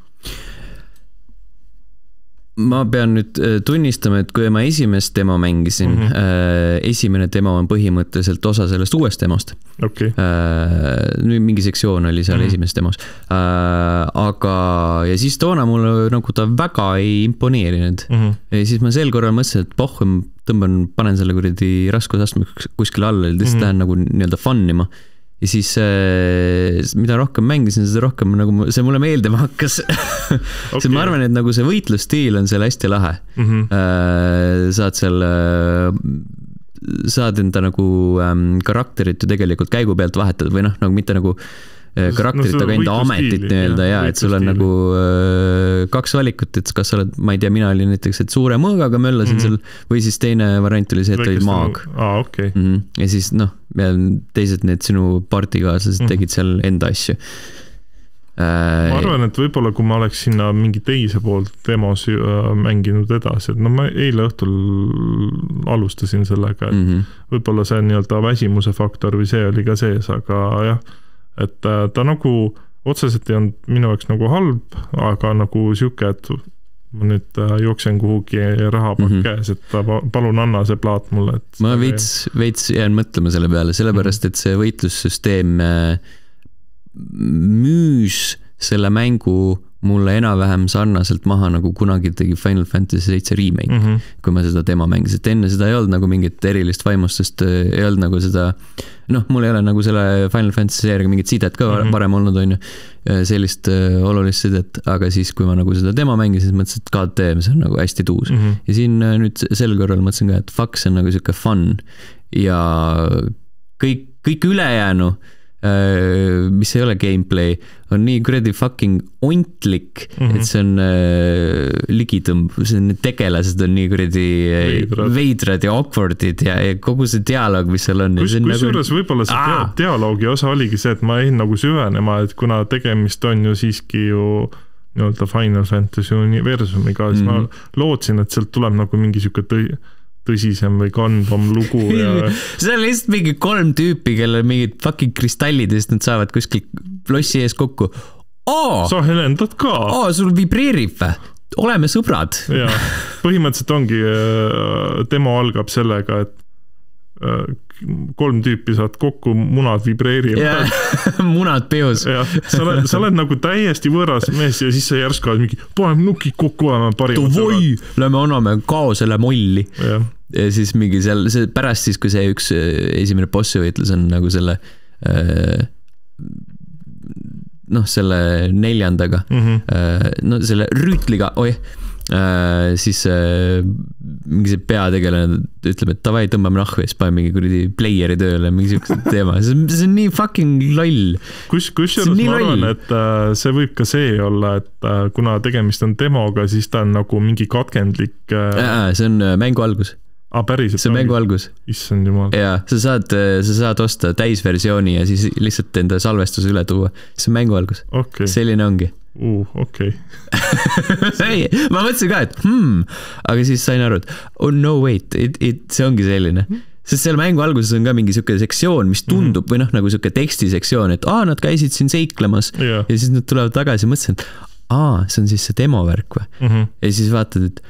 Ma pean nüüd tunnistama, et kui ma esimest demo mängisin, mm-hmm. äh, esimene demo on põhimõtteliselt osa sellest uuest demost. Okay. Äh, nüüd mingi sektsioon oli seal mm-hmm. esimeses demos. Äh, aga, ja siis toona mulle nagu ta väga ei imponeerinud. Mm-hmm. Ja siis ma sel korral mõtlesin, et poh, tõmban, panen selle kuradi raskusastme kuskil alla, lihtsalt mm-hmm. lähen nagu nii-öelda funnima. Ja siis mida rohkem mängisin, seda rohkem nagu see mulle meeldima hakkas. Okay. Ma arvan, et nagu see võitlusstiil on seal hästi lahe. Mm-hmm. Saad seal, saad enda nagu karakterit ju tegelikult käigu pealt vahetada või noh, nagu mitte nagu karakterit, no, aga enda ametit nii-öelda ja, et sul on nagu äh, kaks valikut, et kas sa oled, ma ei tea, mina olin näiteks, et suure mõõgaga möllasin mm-hmm. seal või siis teine variant oli see, et olid maag. Aa, okei. Okay. Mm-hmm. Ja siis noh, teised need sinu partikaaslased mm-hmm. tegid seal enda asju. Äh, ma arvan, et võib-olla kui ma oleks sinna mingi teise poolt demos mänginud edasi, et no ma eile õhtul alustasin sellega, et mm-hmm. võib-olla see nii-öelda väsimuse faktor või see oli ka sees, aga jah, et ta nagu otseselt ei olnud minu jaoks nagu halb, aga nagu siuke, et ma nüüd jooksen kuhugi rahapakk mm -hmm. käes, et palun anna see plaat mulle. Et ma veits, veits jään mõtlema selle peale, sellepärast, et see võitlussüsteem müüs selle mängu mulle enam-vähem sarnaselt maha, nagu kunagi tegi Final Fantasy seitse remake, mm -hmm. kui ma seda demo mängisin, et enne seda ei olnud nagu mingit erilist vaimustust, ei olnud nagu seda, noh, mul ei ole nagu selle Final Fantasy seeriaga mingit sidet ka mm -hmm. varem olnud, on ju, sellist uh, olulist sidet, aga siis, kui ma nagu seda demo mängisin, siis mõtlesin, et god damn, see on nagu hästi tuus. Mm -hmm. ja siin uh, nüüd sel korral mõtlesin ka, et fuck, see on nagu siuke fun ja kõik, kõik ülejäänu, mis ei ole gameplay, on nii kuradi fucking ontlik, mm -hmm. et see on äh, ligitõmb, see on, tegelased on nii kuradi veidrad, veidrad ja awkwardid ja, ja kogu see dialoog, mis seal on. kus, kus juures nagu... võib-olla see Aa! dialoogi osa oligi see, et ma ei nagu süvenema, et kuna tegemist on ju siiski ju nii-öelda Final Fantasy universumiga, siis mm -hmm. ma lootsin, et sealt tuleb nagu mingi siuke tõi tõsisem või kandvam lugu ja... see on lihtsalt mingi kolm tüüpi, kellel mingid fucking kristallid ja siis nad saavad kuskil lossi ees kokku. Oo! Sa helendad ka! Oo, sul vibreerib või? Oleme sõbrad! Jaa, põhimõtteliselt ongi, demo algab sellega, et kolm tüüpi saad kokku, munad vibreerivad. Yeah. munad peos. Ja, sa, oled, sa oled nagu täiesti võõras mees ja siis sa järsku oled mingi, paneme nukid kokku, oleme parimad. Tovoi! Lähme anname kaosele molli. Ja. ja siis mingi seal, see pärast siis, kui see üks esimene bossi võitlus on nagu selle noh, selle neljandaga mm -hmm. no selle rüütliga, oih Äh, siis äh, mingi see peategelane ütleb, et davai, tõmbame nahku ja siis paneme mingi kuradi playeri tööle, mingi siukse teema. See on, see on nii fucking loll. Kus, kus juures ma arvan, et äh, see võib ka see olla, et äh, kuna tegemist on demoga, siis ta on nagu mingi katkendlik äh... äh, see on mängu algus. Ah, päriselt? See on mängu algus. Issand jumal. Ja, sa saad, sa saad osta täisversiooni ja siis lihtsalt enda salvestuse üle tuua. See on mängu algus. Okay. Selline ongi. Uh, okei. Okay. ma mõtlesin ka, et hmm, aga siis sain aru, et oh no wait, it, it, see ongi selline. Sest seal mängu alguses on ka mingi siuke sektsioon, mis tundub mm -hmm. või noh, nagu siuke tekstisektsioon, et aa, nad käisid siin seiklemas yeah. ja siis nad tulevad tagasi ja mõtlesin, et aa, see on siis see demovärk või? Mm -hmm. ja siis vaatad, et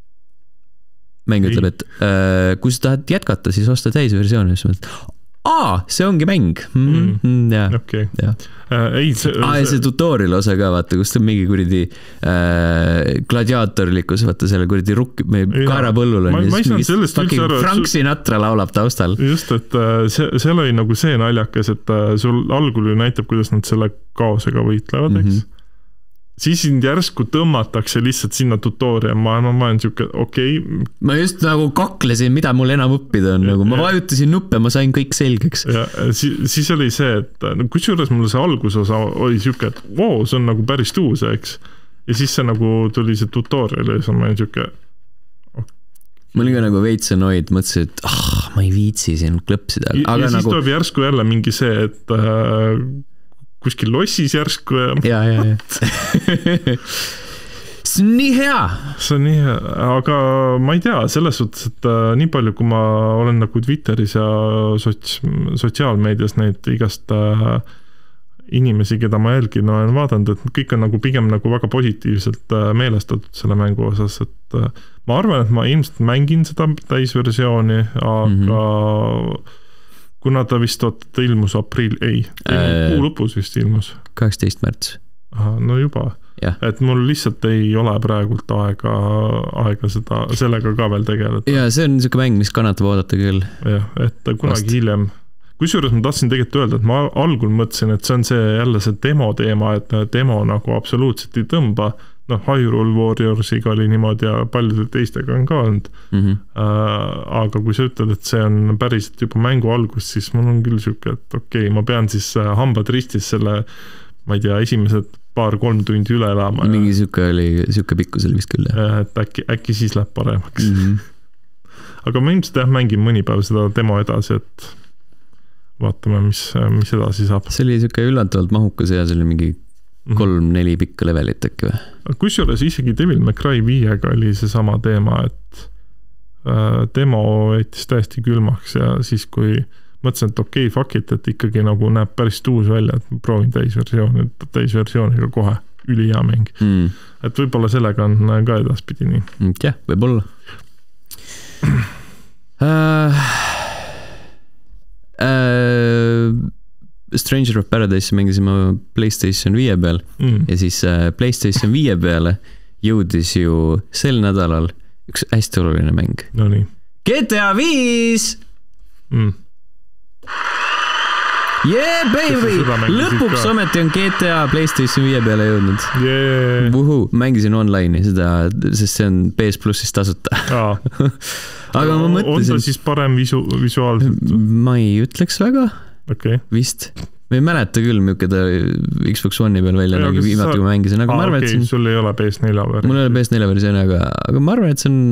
mäng ütleb, et äh, kui sa tahad jätkata, siis osta täisversiooni ja siis mõtled, aa, see ongi mäng. Mm, mm, ja, okay. ja. Äh, ei, see, ah, see tutorial osa ka, vaata, kus ta mingi kuradi äh, gladiaatorlikkus, vaata selle kuradi rukk, kaerapõllul on. Ma, ma ei saanud sellest üldse aru. Frank Sinatra laulab taustal. Just, et see, seal oli nagu see naljakas, et sul algul ju näitab, kuidas nad selle kaosega võitlevad, eks? Mm -hmm. Siis sind järsku tõmmatakse lihtsalt sinna tutorial, ma, ma, ma olen siuke, okei okay.. ma just nagu kaklesin, mida mul enam õppida on, nagu ma vajutasin nuppe, ma sain kõik selgeks. Ja siis, siis oli see, et kus juures mul see algusosa oli siuke, et wow, see on nagu päris tuus, eks. Ja siis see nagu tuli see tutorial ja siis ma olin siuke okay. ma olin ka nagu veits annoyed, mõtlesin, et ah, ma ei viitsi siin klõpsida. Ja, ja siis nagu... tuleb järsku jälle mingi see, et äh, kuskil lossis järsku ja... ja, ja, ja. see on nii hea. See on nii hea, aga ma ei tea, selles suhtes, et äh, nii palju, kui ma olen nagu Twitteris ja sots, sotsiaalmeedias neid igast äh, inimesi, keda ma jälgin, olen vaadanud, et kõik on nagu pigem nagu väga positiivselt äh, meelestatud selle mängu osas, et äh, ma arvan, et ma ilmselt mängin seda täisversiooni, aga mm -hmm. kuna ta vist oot, ilmus aprill, ei, kuu lõpus vist ilmus. kaheksateist märts. Aha, no juba. Ja. Et mul lihtsalt ei ole praegult aega, aega seda, sellega ka veel tegeleda. Ja see on niisugune mäng, mis kannatab oodata küll. Jah, et kunagi Vast. hiljem. Kusjuures ma tahtsin tegelikult öelda, et ma algul mõtlesin, et see on see jälle see demo teema, et demo nagu absoluutselt ei tõmba. Noh, Hyrule Warriorsiga oli niimoodi ja paljude teistega on ka olnud. Mm -hmm. äh, aga kui sa ütled, et see on päriselt juba mängu algus, siis mul on küll siuke, et okei, okay, ma pean siis hambad ristis selle, ma ei tea, esimesed paar-kolm tundi üle elama. Mingi ja... siuke oli, siuke pikkusel vist küll. Ja, et äkki, äkki siis läheb paremaks. Mm -hmm. aga ma ilmselt jah mängin mõni päev seda demo edasi, et vaatame, mis, mis edasi saab. See oli siuke üllatavalt mahukas ja see oli mingi kolm-neli pikka levelit äkki või? Kusjuures isegi Devil May Cry viiega oli see sama teema, et demo jättis täiesti külmaks ja siis kui mõtlesin, et okei, okay, fuck it, et ikkagi nagu näeb päris tuus välja, et proovin täisversiooni, täisversiooniga kohe. ülihea mäng mm.. et võib-olla sellega on ka edaspidi nii. jah, võib-olla uh, uh, Stranger of Paradise mängisime PlayStation viie peal mm. ja siis uh, PlayStation viie peale jõudis ju sel nädalal üks hästi oluline mäng. No nii. G T A viis mm. Yeah baby, lõpuks ometi on G T A PlayStation viie peale jõudnud yeah. Vuhu, mängisin online'i seda, sest see on P S Plussis tasuta aga ma mõtlesin on ta siis parem visu, visuaalselt? Ma ei ütleks väga okay. Vist ma ei mäleta küll, milline ta Xbox One'i peal välja nägi viimati, kui ma mängisin, aga ah, ma arvan, okay. et see on... sul ei ole P S neli versioon. Mul ei ole P S neli versioon, aga, aga ma arvan, et see on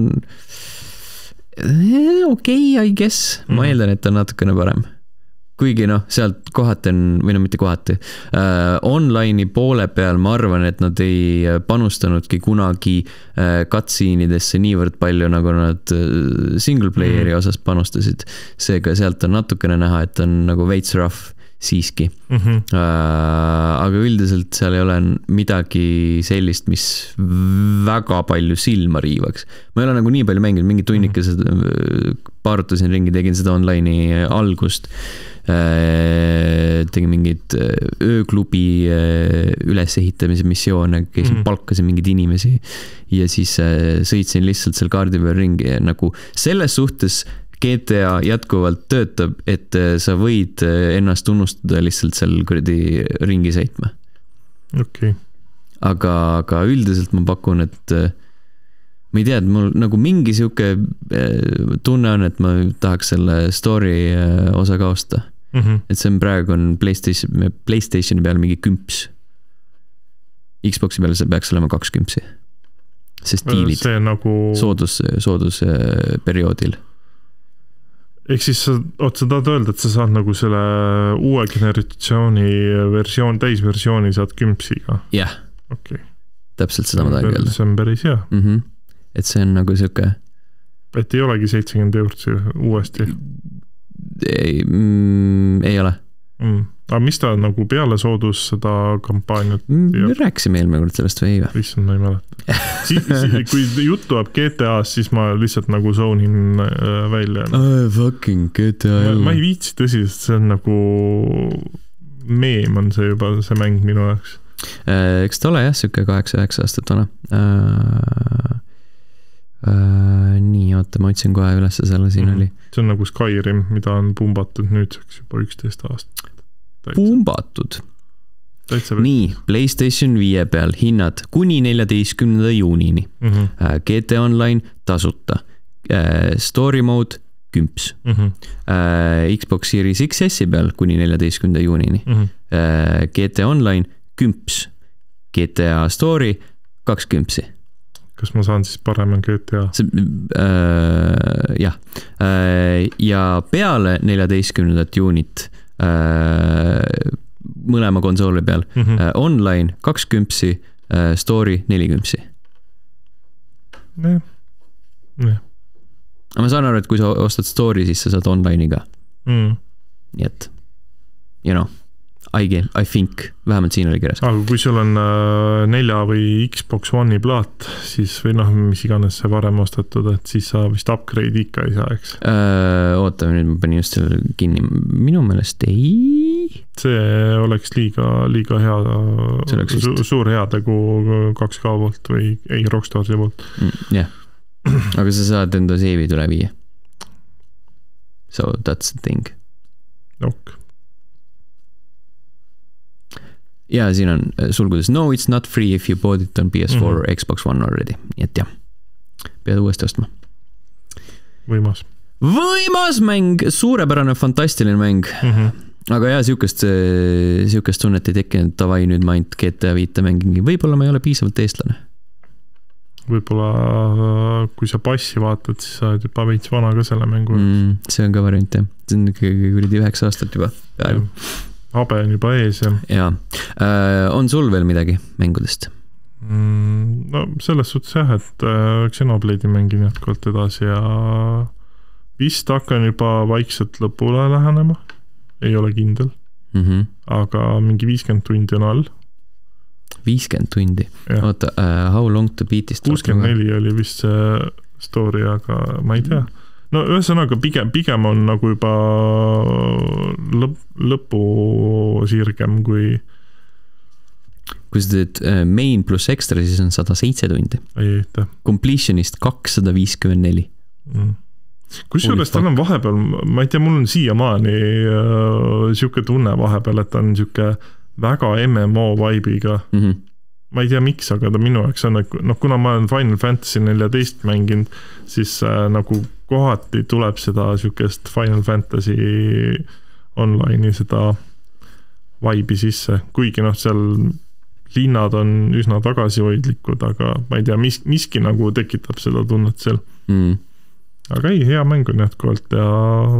okei, okay, I guess. Mm. Ma eeldan, et ta on natukene parem. Kuigi noh, sealt kohati on, või no mitte kohati, äh, online'i poole peal ma arvan, et nad ei panustanudki kunagi äh, cutscene'idesse niivõrd palju, nagu nad äh, single player'i mm. osas panustasid. Seega sealt on natukene näha, et on nagu veits rough siiski mm-hmm. äh, aga üldiselt seal ei ole midagi sellist, mis väga palju silma riivaks. Ma ei ole nagu nii palju mänginud, mingi tunnikese mm-hmm. paarutasin ringi, tegin seda online'i algust äh, tegin mingid ööklubi äh, ülesehitamise missioone, käisin mm-hmm. palkasin mingeid inimesi ja siis äh, sõitsin lihtsalt seal kaardi peal ringi ja nagu selles suhtes G T A jätkuvalt töötab, et sa võid ennast tunnustada lihtsalt seal kuradi ringi sõitma. Okay. Aga, aga üldiselt ma pakun, et ma ei tea, et mul nagu mingi siuke tunne on, et ma tahaks selle story osa ka osta. Mm-hmm. Et see on praegu on PlayStation, PlayStationi peal mingi kümps. Xboxi peal see peaks olema kaks kümpsi. Sest diilid see nagu... soodus, soodus perioodil. Ehk siis sa, oot, sa tahad öelda, et sa saad nagu selle uue generatsiooni versioon, täisversiooni saad kümpsiga? Jah, okay. Täpselt seda ma tahan öelda. See on päris hea. Mm-hmm. Et see on nagu siuke... Et ei olegi seitsekümmend eurot uuesti? Ei, mm, ei ole. Mm. Aga mis ta nagu peale soodus seda kampaaniat? Mm, rääksime eelmine kord sellest või ei või? Issand, ma ei mäleta. Si, si, kui jutt tuleb G T A-s, siis ma lihtsalt nagu zoonin äh, välja. Oh, fucking G T A. Ma, ma ei viitsi tõsiselt, see on nagu meem on see juba, see mäng minu jaoks. Äh, eks ta ole jah, siuke kaheksa üheksa aastat vana. Äh, äh, nii, oota, ma otsin kohe üles selle siin mm. oli. See on nagu Skyrim, mida on pumbatud nüüdseks juba üksteist aastat. Täitsa. Pumbatud. Nii, PlayStation viie peal hinnad kuni neljateistkümnenda juunini. Mm-hmm. G T Online tasuta. Story mode kümps. Mm-hmm. Xbox Series X S peal kuni neljateistkümnenda juunini. Mm-hmm. G T Online kümps. G T A Story kaks kümpsi. Kas ma saan siis parema G T A? See, äh, jah. Äh, ja peale neljateistkümnendat juunit äh, mõlema konsooli peal mm-hmm. uh, online kaks kümpsi, uh, story neli kümpsi. Nee. Nee. Aga ma saan aru, et kui sa ostad story, siis sa saad online'i ka. Mm. Nii et, you know, I, I think, vähemalt siin oli kirjas. Aga kui sul on uh, nelja või Xbox One'i plaat, siis või noh, mis iganes see varem ostetud, et siis sa vist upgrade ikka ei saa, eks? Uh, oota, nüüd ma panin just selle kinni. Minu meelest ei... See oleks liiga, liiga hea, su, suur heategu kaks K poolt või ei, Rockstarsi poolt. Jah, yeah. Aga sa saad enda seivid üle viia. So that's the thing. Ok. Ja siin on sulgudes no it's not free if you bought it on P S four mm-hmm. or Xbox One already. Nii et jah, pead uuesti ostma. Võimas. Võimas mäng, suurepärane, fantastiline mäng. Mm-hmm. Aga jah, siukest, siukest tunnet ei tekkinud, tavai nüüd ma ainult G T A viite mängingi. Võib-olla ma ei ole piisavalt eestlane. Võib-olla kui sa passi vaatad, siis sa oled juba veits vana ka selle mängu. Mm, see on ka variant, jah. See on kuradi üheksa aastat juba. Peaaegu. Habe on juba ees, jah. Jaa. Äh, on sul veel midagi mängudest? Mm, no selles suhtes jah, et äh, Xenoblade'i mängin jätkuvalt edasi ja vist hakkan juba vaikselt lõpule lähenema. Ei ole kindel. Mm-hmm. Aga mingi viiskümmend tundi on all. viiskümmend tundi. Oota, uh, How long to beat is kuuskümmend neli oli vist see story, aga ma ei tea. No ühesõnaga pigem, pigem on nagu juba lõp, lõpusirgem kui kui sa teed main pluss extra, siis on sada seitse tundi. Ei, ei, Completionist kakssada viiskümmend neli. Mm. Kus juures tal on vahepeal, ma ei tea, mul on siiamaani äh, siuke tunne vahepeal, et ta on siuke väga M M O vibe'iga. Mm-hmm. Ma ei tea miks, aga ta minu jaoks on, noh, kuna ma olen Final Fantasy neliteist mänginud, siis äh, nagu kohati tuleb seda siukest Final Fantasy online'i seda vibe'i sisse, kuigi noh, seal linnad on üsna tagasihoidlikud, aga ma ei tea, mis, miski nagu tekitab seda tunnet seal. Mm. Aga ei, hea mäng on jätkuvalt ja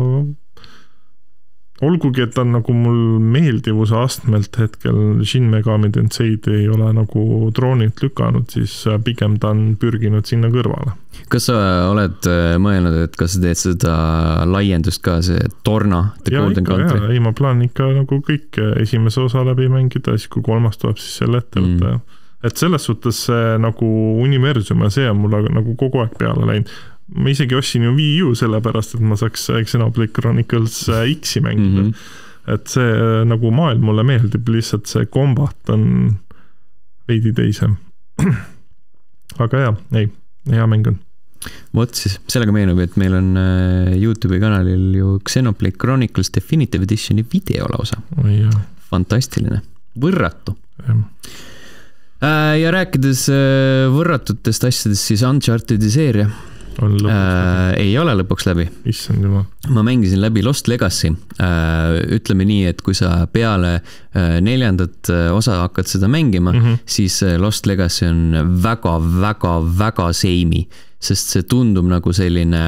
olgugi, et on nagu mul meeldivuse astmelt hetkel Shin Megami Tenseid ei ole nagu troonilt lükanud, siis pigem ta on pürginud sinna kõrvale. Kas sa oled mõelnud, et kas sa teed seda laiendust ka, see Torna, The ja, Golden ikka, Country? Ja, ei, ma plaan ikka nagu kõik esimese osa läbi mängida, siis kui kolmas tuleb, siis selle ette võtta. Mm. Et selles suhtes see nagu universum ja see on mulle nagu kogu aeg peale läinud. Ma isegi ostsin ju Wii U sellepärast, et ma saaks Xenoblade Chronicles X-i mängida. Mm-hmm. Et see nagu maailm mulle meeldib, lihtsalt see kombat on veidi teisem. Aga jah, ei, hea mäng on. Vot siis, sellega meenub, et meil on YouTube'i kanalil ju Xenoblade Chronicles Definitive Editioni videolausa. Oh, jah. Fantastiline. Võrratu. Jah. Ja rääkides võrratutest asjadest, siis Uncharted'i seeria Äh, ei ole lõpuks läbi. Issand juba. Ma mängisin läbi Lost Legacy. Äh, ütleme nii, et kui sa peale äh, neljandat osa hakkad seda mängima, mm-hmm. siis Lost Legacy on väga, väga, väga seimi, sest see tundub nagu selline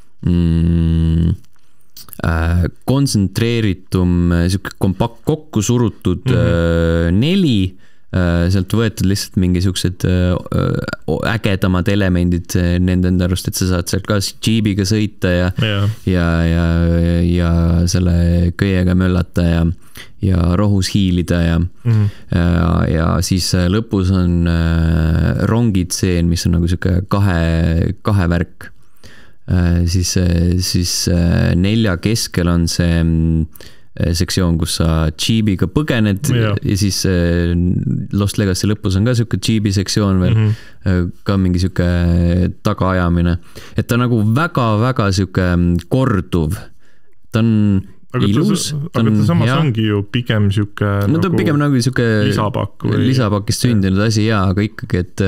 mm, äh, kontsentreeritum, siuke kompakt kokku surutud mm-hmm. äh, neli, sealt võetud lihtsalt mingi siuksed ägedamad elemendid nende enda arust, et sa saad sealt ka jeebiga sõita ja, yeah. ja, ja, ja selle köiega möllata ja, ja rohus hiilida ja, mm. ja, ja siis lõpus on rongid seen, mis on nagu siuke kahe, kahe värk. Siis, siis nelja keskel on see sektsioon, kus sa jeebiga põgened ja, ja siis Lost Legacy lõpus on ka siuke jeebi sektsioon veel, mm-hmm. ka mingi siuke tagaajamine. Et ta on nagu väga-väga siuke korduv. Ta on aga ilus. Ta, aga ta samas ja, ongi ju pigem siuke no, ta nagu pigem nagu siuke lisapakk või... lisapakist sündinud ja. asi, jaa, aga ikkagi, et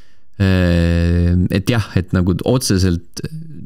et jah, et nagu otseselt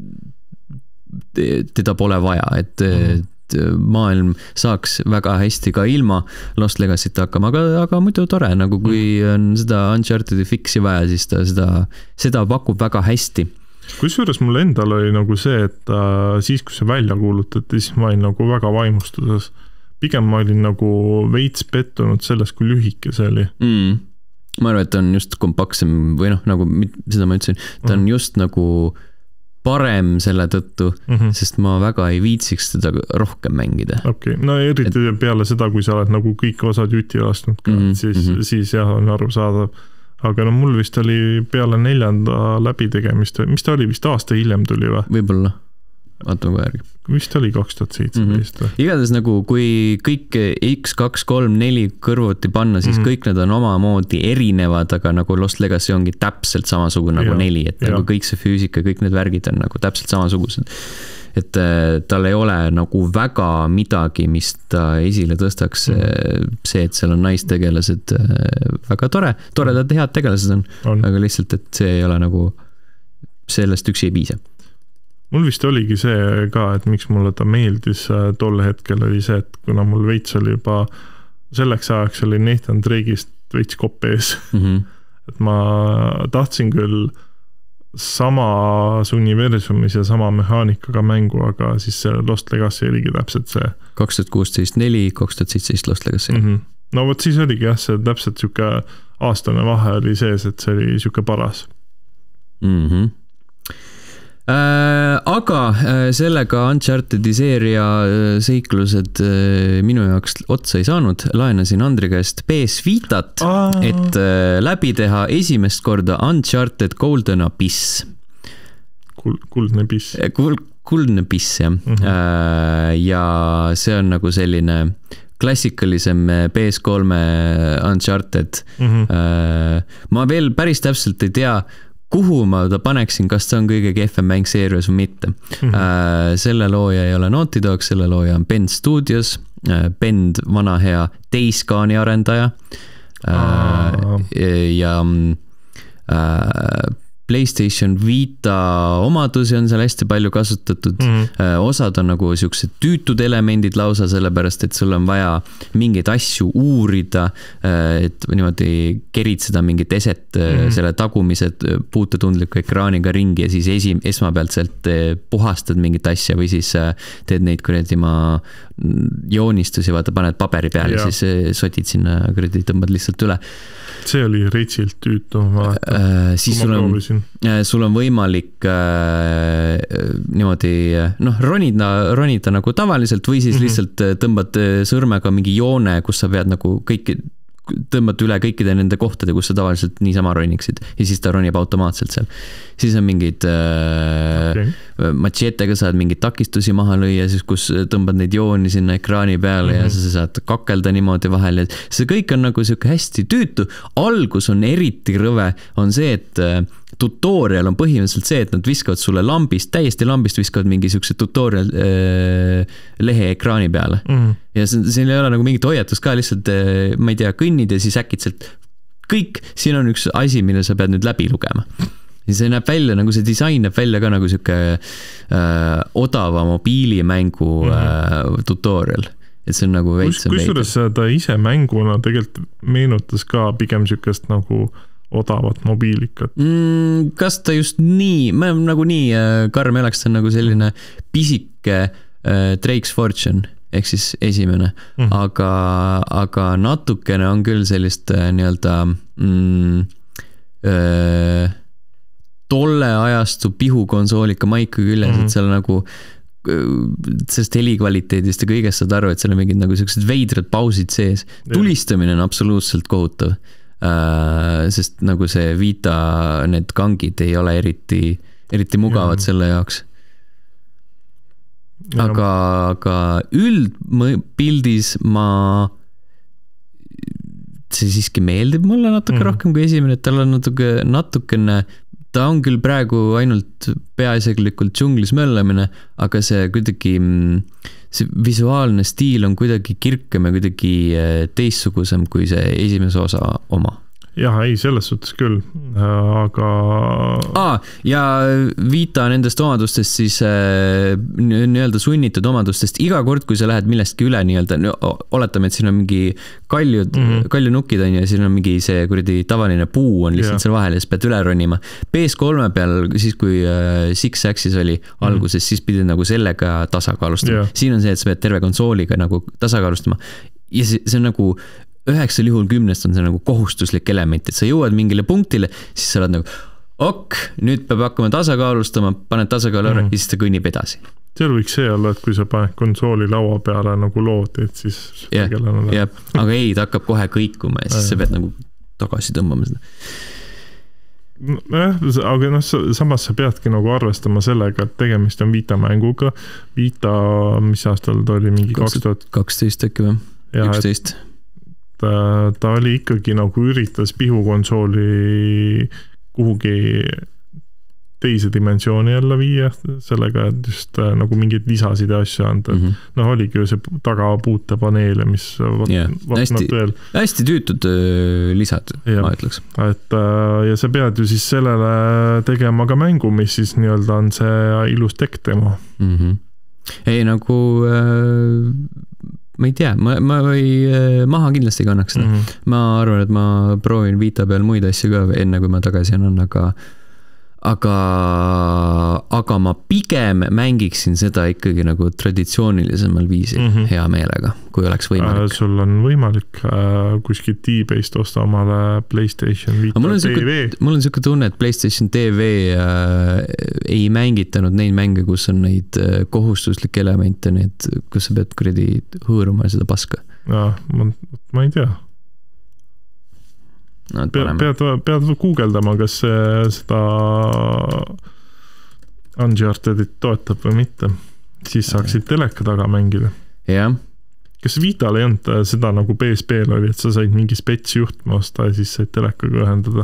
teda pole vaja, et mm-hmm. maailm saaks väga hästi ka ilma Lost Legacy't hakkama, aga, aga muidu tore, nagu kui on seda Uncharted'i fixi vaja, siis ta seda, seda pakub väga hästi. Kusjuures mul endal oli nagu see, et äh, siis kui see välja kuulutati, siis ma olin nagu väga vaimustuses. Pigem ma olin nagu veits pettunud sellest, kui lühike see oli. Mm. Ma arvan, et ta on just kompaktsem või noh, nagu seda ma ütlesin, ta on just nagu parem selle tõttu, mm-hmm. sest ma väga ei viitsiks teda rohkem mängida. Okei, okay. No eriti et... peale seda, kui sa oled nagu kõik osad juti lasknud ka, mm-hmm. siis, siis jah, on aru saada. Aga no mul vist oli peale neljanda läbitegemist, mis ta oli vist aasta hiljem tuli või? Võib-olla, vaatame kui järgi. Vist oli kaks tuhat seitseteist mm-hmm. Igatahes nagu, kui kõik X, kaks, kolm, neli kõrvuti panna, siis mm-hmm. kõik need on omamoodi erinevad, aga nagu Lost Legacy ongi täpselt samasugune nagu ja, neli, et ja. Nagu kõik see füüsika, kõik need värgid on nagu täpselt samasugused. Et äh, tal ei ole nagu väga midagi, mis ta esile tõstaks mm-hmm. see, et seal on naistegelased äh, väga tore, toredad head tegelased on, on., aga lihtsalt, et see ei ole nagu, sellest üksi ei piisa. Mul vist oligi see ka, et miks mulle ta meeldis tol hetkel oli see, et kuna mul veits oli juba selleks ajaks oli Nathan Drake'ist veits kopp ees. Mm-hmm. Et ma tahtsin küll samas universumis ja sama mehaanikaga mängu, aga siis see Lost Legacy oligi täpselt see. kaks tuhat kuusteist neli, kaks tuhat seitseteist Lost Legacy. Mm-hmm. No vot siis oligi jah, see täpselt siuke aastane vahe oli sees, et see oli siuke paras. Mhm. Aga sellega Unchartedi seeria seiklused minu jaoks otsa ei saanud. Laenasin Andri käest P S Vitat, et läbi teha esimest korda Uncharted Golden Abyss. Kuldne piss. Kuld, kuldne piss, jah. Uh-huh. Ja see on nagu selline klassikalisem P S kolme Uncharted. Uh-huh. Ma veel päris täpselt ei tea, kuhu ma ta paneksin, kas ta on kõige kehvem mäng seerias või mitte. Mm-hmm. Uh, selle looja ei ole Naughty Dog, selle looja on Bend Studios. Uh, Bend, vana hea Days Gone'i arendaja. Uh, ja uh, PlayStation Vita omadusi on seal hästi palju kasutatud. Mm-hmm. Osad on nagu siuksed tüütud elemendid lausa, sellepärast, et sul on vaja mingeid asju uurida, et niimoodi keritseda mingit eset mm-hmm. selle tagumised puutetundliku ekraaniga ringi ja siis esi, esmapealt sealt puhastad mingit asja või siis teed neid kuradi ma joonistusi, vaata, paned paberi peale ja siis sotid sinna kuradi, tõmbad lihtsalt üle. See oli reitsilt tüütu, ma äh, siis sul on, sul on võimalik äh, niimoodi, noh, ronida, ronida nagu tavaliselt või siis mm-hmm. lihtsalt tõmbad sõrmega mingi joone, kus sa pead nagu kõiki, tõmbad üle kõikide nende kohtade, kus sa tavaliselt niisama roniksid ja siis ta ronib automaatselt seal. Siis on mingid äh, okay. machetega saad mingeid takistusi maha lüüa, siis kus tõmbad neid jooni sinna ekraani peale mm-hmm. ja sa saad kakelda niimoodi vahel ja see kõik on nagu siuke hästi tüütu. Algus on eriti rõve, on see, et äh, tutorial on põhimõtteliselt see, et nad viskavad sulle lambist, täiesti lambist viskavad mingi siukse tutorial äh, lehe ekraani peale. Mm. Ja siin ei ole nagu mingit hoiatust ka, lihtsalt äh, ma ei tea, kõnnid ja siis äkitselt kõik, siin on üks asi, mille sa pead nüüd läbi lugema. Ja see näeb välja, nagu see disain näeb välja ka nagu siuke äh, odava mobiilimängu mm-hmm. äh, tutorial. Et see on nagu veits on veidi. Kusjuures ta ise mänguna tegelikult meenutas ka pigem siukest nagu odavat mobiilikat. Mm, kas ta just nii, ma nagu nii karm elaks, see on nagu selline pisike äh, Drake's Fortune, ehk siis esimene, mm-hmm. aga, aga natukene on küll sellist äh, nii-öelda mm, äh, tolle ajastu pihukonsoolika maika küljes, mm-hmm. et seal nagu sellest helikvaliteedist ja kõigest saad aru, et seal on mingid nagu sellised veidrad pausid sees. Tulistamine on absoluutselt kohutav. Uh, sest nagu see Vita, need kangid ei ole eriti, eriti mugavad ja. Selle jaoks. Aga, aga üldpildis ma see siiski meeldib mulle natuke mm. rohkem kui esimene, et tal on natuke, natukene ta on küll praegu ainult peaasjalikult džunglis möllamine, aga see kuidagi see visuaalne stiil on kuidagi kirkem ja kuidagi teistsugusem kui see esimese osa oma. Jah, ei, selles suhtes küll, aga... Ah, ja Vita nendest omadustest siis nii-öelda sunnitud omadustest. Iga kord, kui sa lähed millestki üle nii-öelda, oletame, et siin on mingi kaljud, mm-hmm. kaljunukid on ja siin on mingi see kuradi tavaline puu on lihtsalt yeah. seal vahel ja siis pead üle ronima. P S kolme peal, siis kui Six Axis oli alguses, mm-hmm. siis pidid nagu sellega tasakaalustama. Yeah. Siin on see, et sa pead terve konsooliga nagu tasakaalustama. Ja see, see on nagu üheksal juhul kümnest on see nagu kohustuslik element, et sa jõuad mingile punktile, siis sa oled nagu ok, nüüd peab hakkama tasakaalustama, paned tasakaalu ära mm. ja siis ta kõnnib edasi. Seal võiks see olla, et kui sa paned konsooli laua peale nagu loodi, et siis... jah, yeah, aga ei, ta hakkab kohe kõikuma ja siis sa pead nagu tagasi tõmbama seda. Jah, aga noh, samas sa peadki nagu arvestama sellega, et tegemist on Vita mänguga. Vita, mis aastal ta oli mingi kaks tuhat kaksteist äkki või? üksteist Ta, ta oli ikkagi nagu üritas pihukonsooli kuhugi teise dimensiooni jälle viia sellega, et just nagu mingeid lisasid ja asju anda. Mm-hmm. Noh, oligi ju see tagapuutepaneele, mis yeah. hästi, hästi tüütud lisad, ja. Ma ütleks. Et, ja sa pead ju siis sellele tegema ka mängu, mis siis nii-öelda on see ilus tech-demo. Mm-hmm. Ei, nagu... Äh... ma ei tea, ma, ma ei, maha kindlasti kannaks seda. Mm-hmm. Ma arvan, et ma proovin Vita peal muid asju ka enne, kui ma tagasi annan, aga aga, aga ma pigem mängiksin seda ikkagi nagu traditsioonilisemal viisil mm -hmm. hea meelega, kui oleks võimalik. Äh, sul on võimalik äh, kuskilt e-base'ist osta omale PlayStation Vita T V. Mul on siuke tunne, et PlayStation T V äh, ei mängitanud neid mänge, kus on neid äh, kohustuslikke elemente, need, kus sa pead kuradi hõõruma seda paska. Ja, ma, ma ei tea. No, pead, pead, pead guugeldama, kas see, seda Unchartedit toetab või mitte. Siis saaksid teleka taga mängida. Jah. Kas Vital ei olnud seda nagu P S P-l oli, et sa said mingi spets juhtma osta ja siis said telekaga ühendada?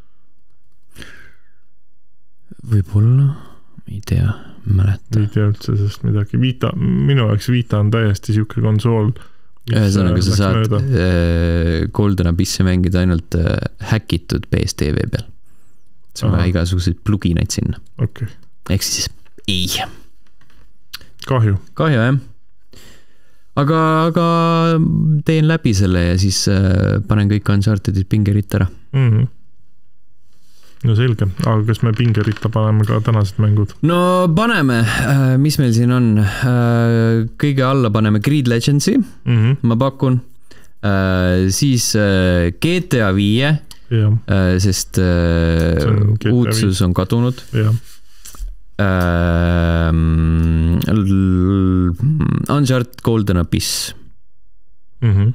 Võib-olla, ei tea, mäleta. Ei tea üldse sest midagi. Vita, minu jaoks Vita on täiesti siuke konsool. Ühesõnaga sa saad mööda. Golden Abyssi mängida ainult häkitud P S T V peal. See on vaja igasuguseid pluginaid sinna. Okay. Ehk siis ei. Kahju. Kahju, jah. Aga, aga teen läbi selle ja siis panen kõik Unchartedid pingeritta ära. Mhm. No selge, aga kas me pingeritta paneme ka tänased mängud? No paneme, mis meil siin on? Kõige alla paneme Creed Legendsi, mm-hmm. ma pakun. Siis G T A viie, sest on uudsus on kadunud. Ja. Uncharted Golden Abyss. Mm-hmm.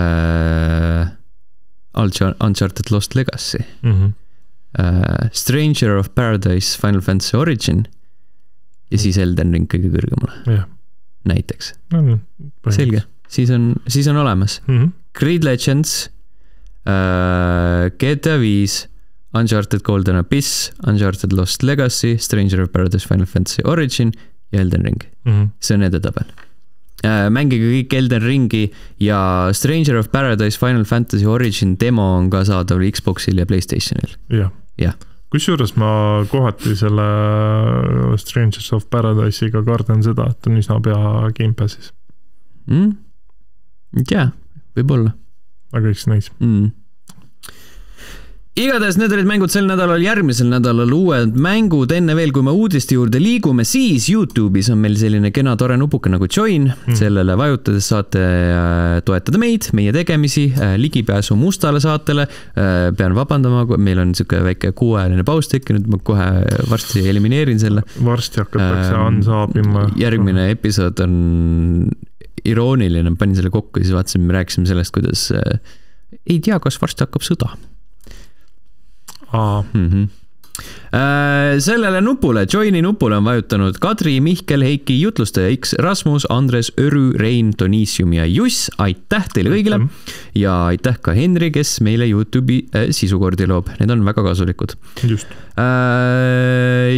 Uncharted Lost Legacy. Mhm. Uh, Stranger of Paradise Final Fantasy Origin ja siis Elden Ring kõige kõrgemale. Yeah. Näiteks. No, no, selge, siis on, siis on olemas. Mm-hmm. Creed Legends, uh, G T A viis, Uncharted Golden Abyss, Uncharted Lost Legacy, Stranger of Paradise Final Fantasy Origin ja Elden Ring. Mm-hmm. See on edetabel. Uh, mängige kõik Elden Ringi ja Stranger of Paradise Final Fantasy Origin demo on ka saadaval Xboxil ja PlayStationil. Jah. Ja. Kusjuures ma kohati selle Strangers of Paradise'iga kardan seda, et on üsna pea Game Passis. Mm? Jaa, võib-olla. Aga eks näis. Mm. Igatahes need olid mängud sel nädalal, järgmisel nädalal uued mängud. Enne veel, kui me uudiste juurde liigume, siis YouTube'is on meil selline kena tore nupuke nagu Join. Mm. Sellele vajutades saate toetada meid, meie tegemisi, ligipääsu mustale saatele. Pean vabandama, meil on siuke väike kuuajaline paus tekkinud, ma kohe varsti elimineerin selle. Varsti hakatakse ansaabima. Järgmine episood on irooniline, panin selle kokku ja siis vaatasin, me rääkisime sellest, kuidas ei tea, kas varsti hakkab sõda. Aa. Mm-hmm. Äh, sellele nupule, Joini nupule on vajutanud Kadri, Mihkel, Heiki, Jutlustaja X, Rasmus, Andres, Örü, Rein, Tonisium ja Juss. Aitäh teile kõigile ja aitäh ka Henri, kes meile YouTube'i äh, sisukordi loob. Need on väga kasulikud. Just. Äh,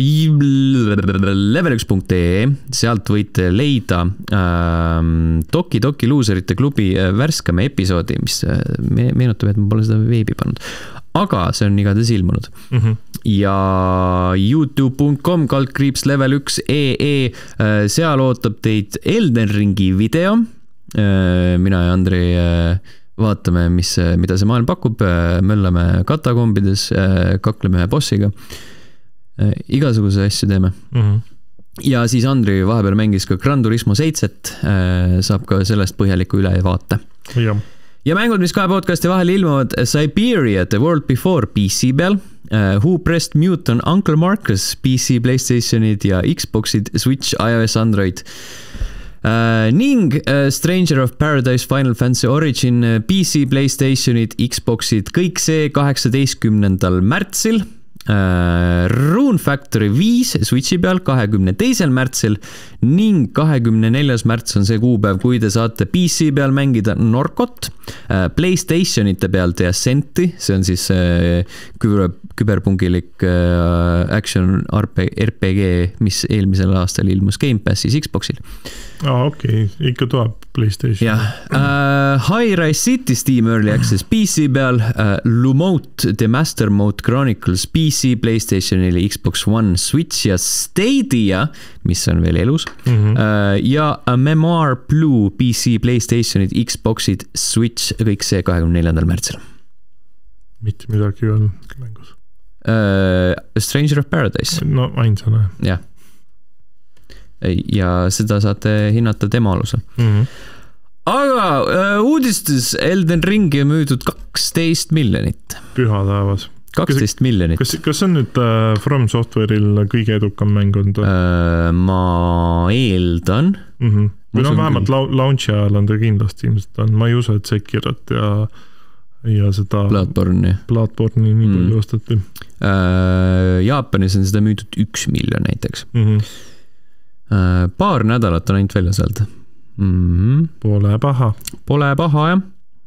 level üks punkt ee, sealt võite leida äh, Doki Doki Loserite klubi värskame episoodi, mis me, meenutab, et ma pole seda veebi pannud. Aga see on igatahes ilmunud. Mm-hmm. Ja youtube punkt com kaldkriips level üks ee, seal ootab teid Elden Ringi video. Mina ja Andri vaatame, mis, mida see maailm pakub. Möllame katakombides, kakleme ühe bossiga. Igasuguse asju teeme. Mm-hmm. Ja siis Andri vahepeal mängis ka Gran Turismo seitset. Saab ka sellest põhjaliku üle vaata. Jah. Ja mängud, mis kahe podcasti vahel ilmuvad: Siberia, The World Before P C peal, uh, Who Pressed Mute on Uncle Marcus P C, PlayStationid ja Xboxid, Switch, iOS, Android. Uh, ning uh, Stranger of Paradise Final Fantasy Origin, uh, P C, PlayStationid, Xboxid, kõik see kaheksateistkümnendal märtsil. Uh, Rune Factory viis Switchi peal kahekümne teisel märtsil ning kahekümne neljas märts on see kuupäev, kui te saate P C peal mängida Norcot, uh, PlayStationite peal The Ascenti, see on siis uh, küber, küberpungilik uh, action R P G, mis eelmisel aastal ilmus Game Passis Xboxil. Aa, okei, okay. Ikka tuleb PlayStation. Jah. Uh, High Rise City Steam Early Access P C peal, uh, Lumote The Master Mode Chronicles P C, PlayStationil, Xbox One, Switch ja Stadia, mis on veel elus. Mm-hmm. Uh, ja A Memoir Blue P C, PlayStationid, Xboxid, Switch, kõik see kahekümne neljandal märtsil. Mitte midagi on mängus. uh, Stranger of Paradise. No ainsana. Jah. Ja seda saate hinnata demo alusel. Mhm. Aga uh, uudistes Elden Ringi on müüdud kaksteist miljonit. Püha taevas. kaksteist miljonit. Kas, kas on nüüd uh, From Software'il kõige edukam mäng olnud? Uh, ma eeldan. Mhm. Või no vähemalt la launchi ajal on ta kindlasti ilmselt on. Ma ei usu, et Sekirat ja, ja seda Bloodborne'i Bloodborne'i nii palju mm. ostati. Uh, Jaapanis on seda müüdud üks miljon näiteks. Mhm. Uh, paar nädalat on ainult välja saada. Mm-hmm. Pole paha. Pole paha, jah.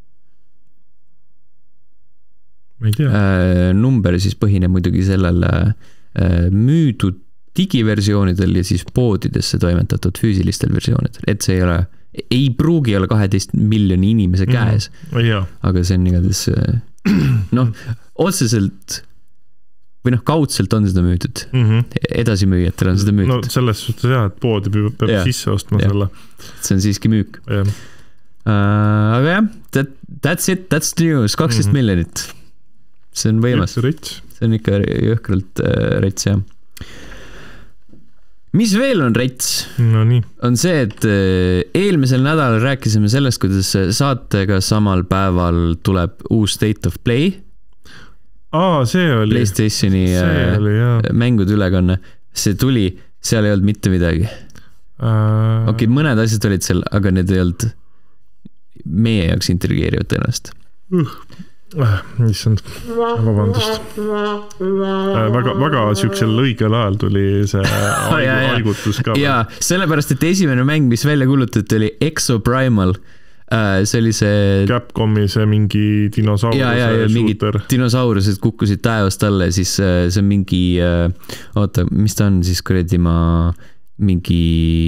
Ma ei tea. Äh, number siis põhineb muidugi sellele äh, müüdud digiversioonidel ja siis poodidesse toimetatud füüsilistel versioonidel. Et see ei ole, ei pruugi olla kaheteist miljoni inimese käes. Mm, jah. Aga see on igatahes, noh, otseselt või noh, kaudselt on seda müüdud. Mm-hmm. Edasimüüjatel on seda müüdud. No selles suhtes jah, et poodi peab, peab yeah. sisse ostma yeah. selle. See on siiski müük. Yeah. Uh, aga jah, that, that's it, that's the news, kaksteist mm-hmm. miljonit. See on võimas. See on ikka jõhkralt uh, rets, jah. Mis veel on rets? No nii. On see, et uh, eelmisel nädalal rääkisime sellest, kuidas saatega samal päeval tuleb uus State of Play. Aa, see oli. PlayStationi see oli, mängude ülekanne. See tuli, seal ei olnud mitte midagi. Uh... Okei, okay, mõned asjad olid seal, aga need ei olnud meie jaoks intrigeerivad ennast. Uh. Issand, vabandust. Väga, väga siuksel õigel ajal tuli see aigutus ka. Jaa, sellepärast, et esimene mäng, mis välja kuulutati, oli Exoprimal. See oli see... Capcomi see mingi dinosauruse ja, ja, ja, shooter. Mingid dinosaurused kukkusid taevast alla ja siis see on mingi... Oota, mis ta on siis kuradi ma... Mingi...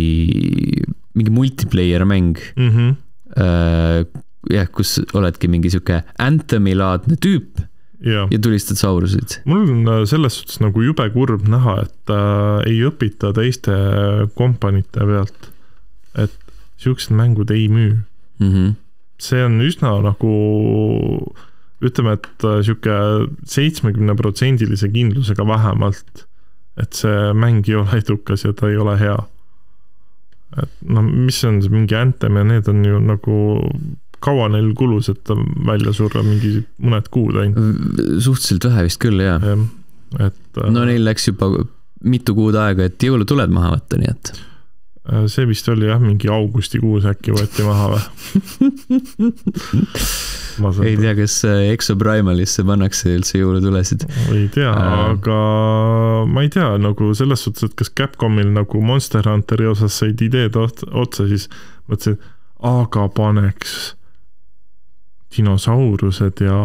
Mingi multiplayer mäng. Mhm. Uh, jah, kus oledki mingi siuke Anthemi-laadne tüüp ja, ja tulistad saurusid. Mul on selles suhtes nagu jube kurb näha, et äh, ei õpita teiste kompanite pealt, et siuksed mängud ei müü. Mm-hmm. See on üsna nagu ütleme, et siuke seitsmekümne protsendilise kindlusega vähemalt, et see mäng ei ole edukas ja ta ei ole hea. Et no mis on see mingi Anthem ja need on ju nagu kaua neil kulus, et välja surra mingi mõned kuud ainult. Suhteliselt vähe vist küll, jah. Ja, et, no neil läks juba mitu kuud aega, et jõulutuled maha võtta, nii et... See vist oli jah, mingi augustikuus äkki võeti maha või? Ei tea, kas Exoprimalisse pannakse üldse jõulutulesid. Ei tea, äh. aga ma ei tea, nagu selles suhtes, et kas Capcomil nagu Monster Hunteri osas said ideed otsa, siis mõtlesin, aga paneks dinosaurused ja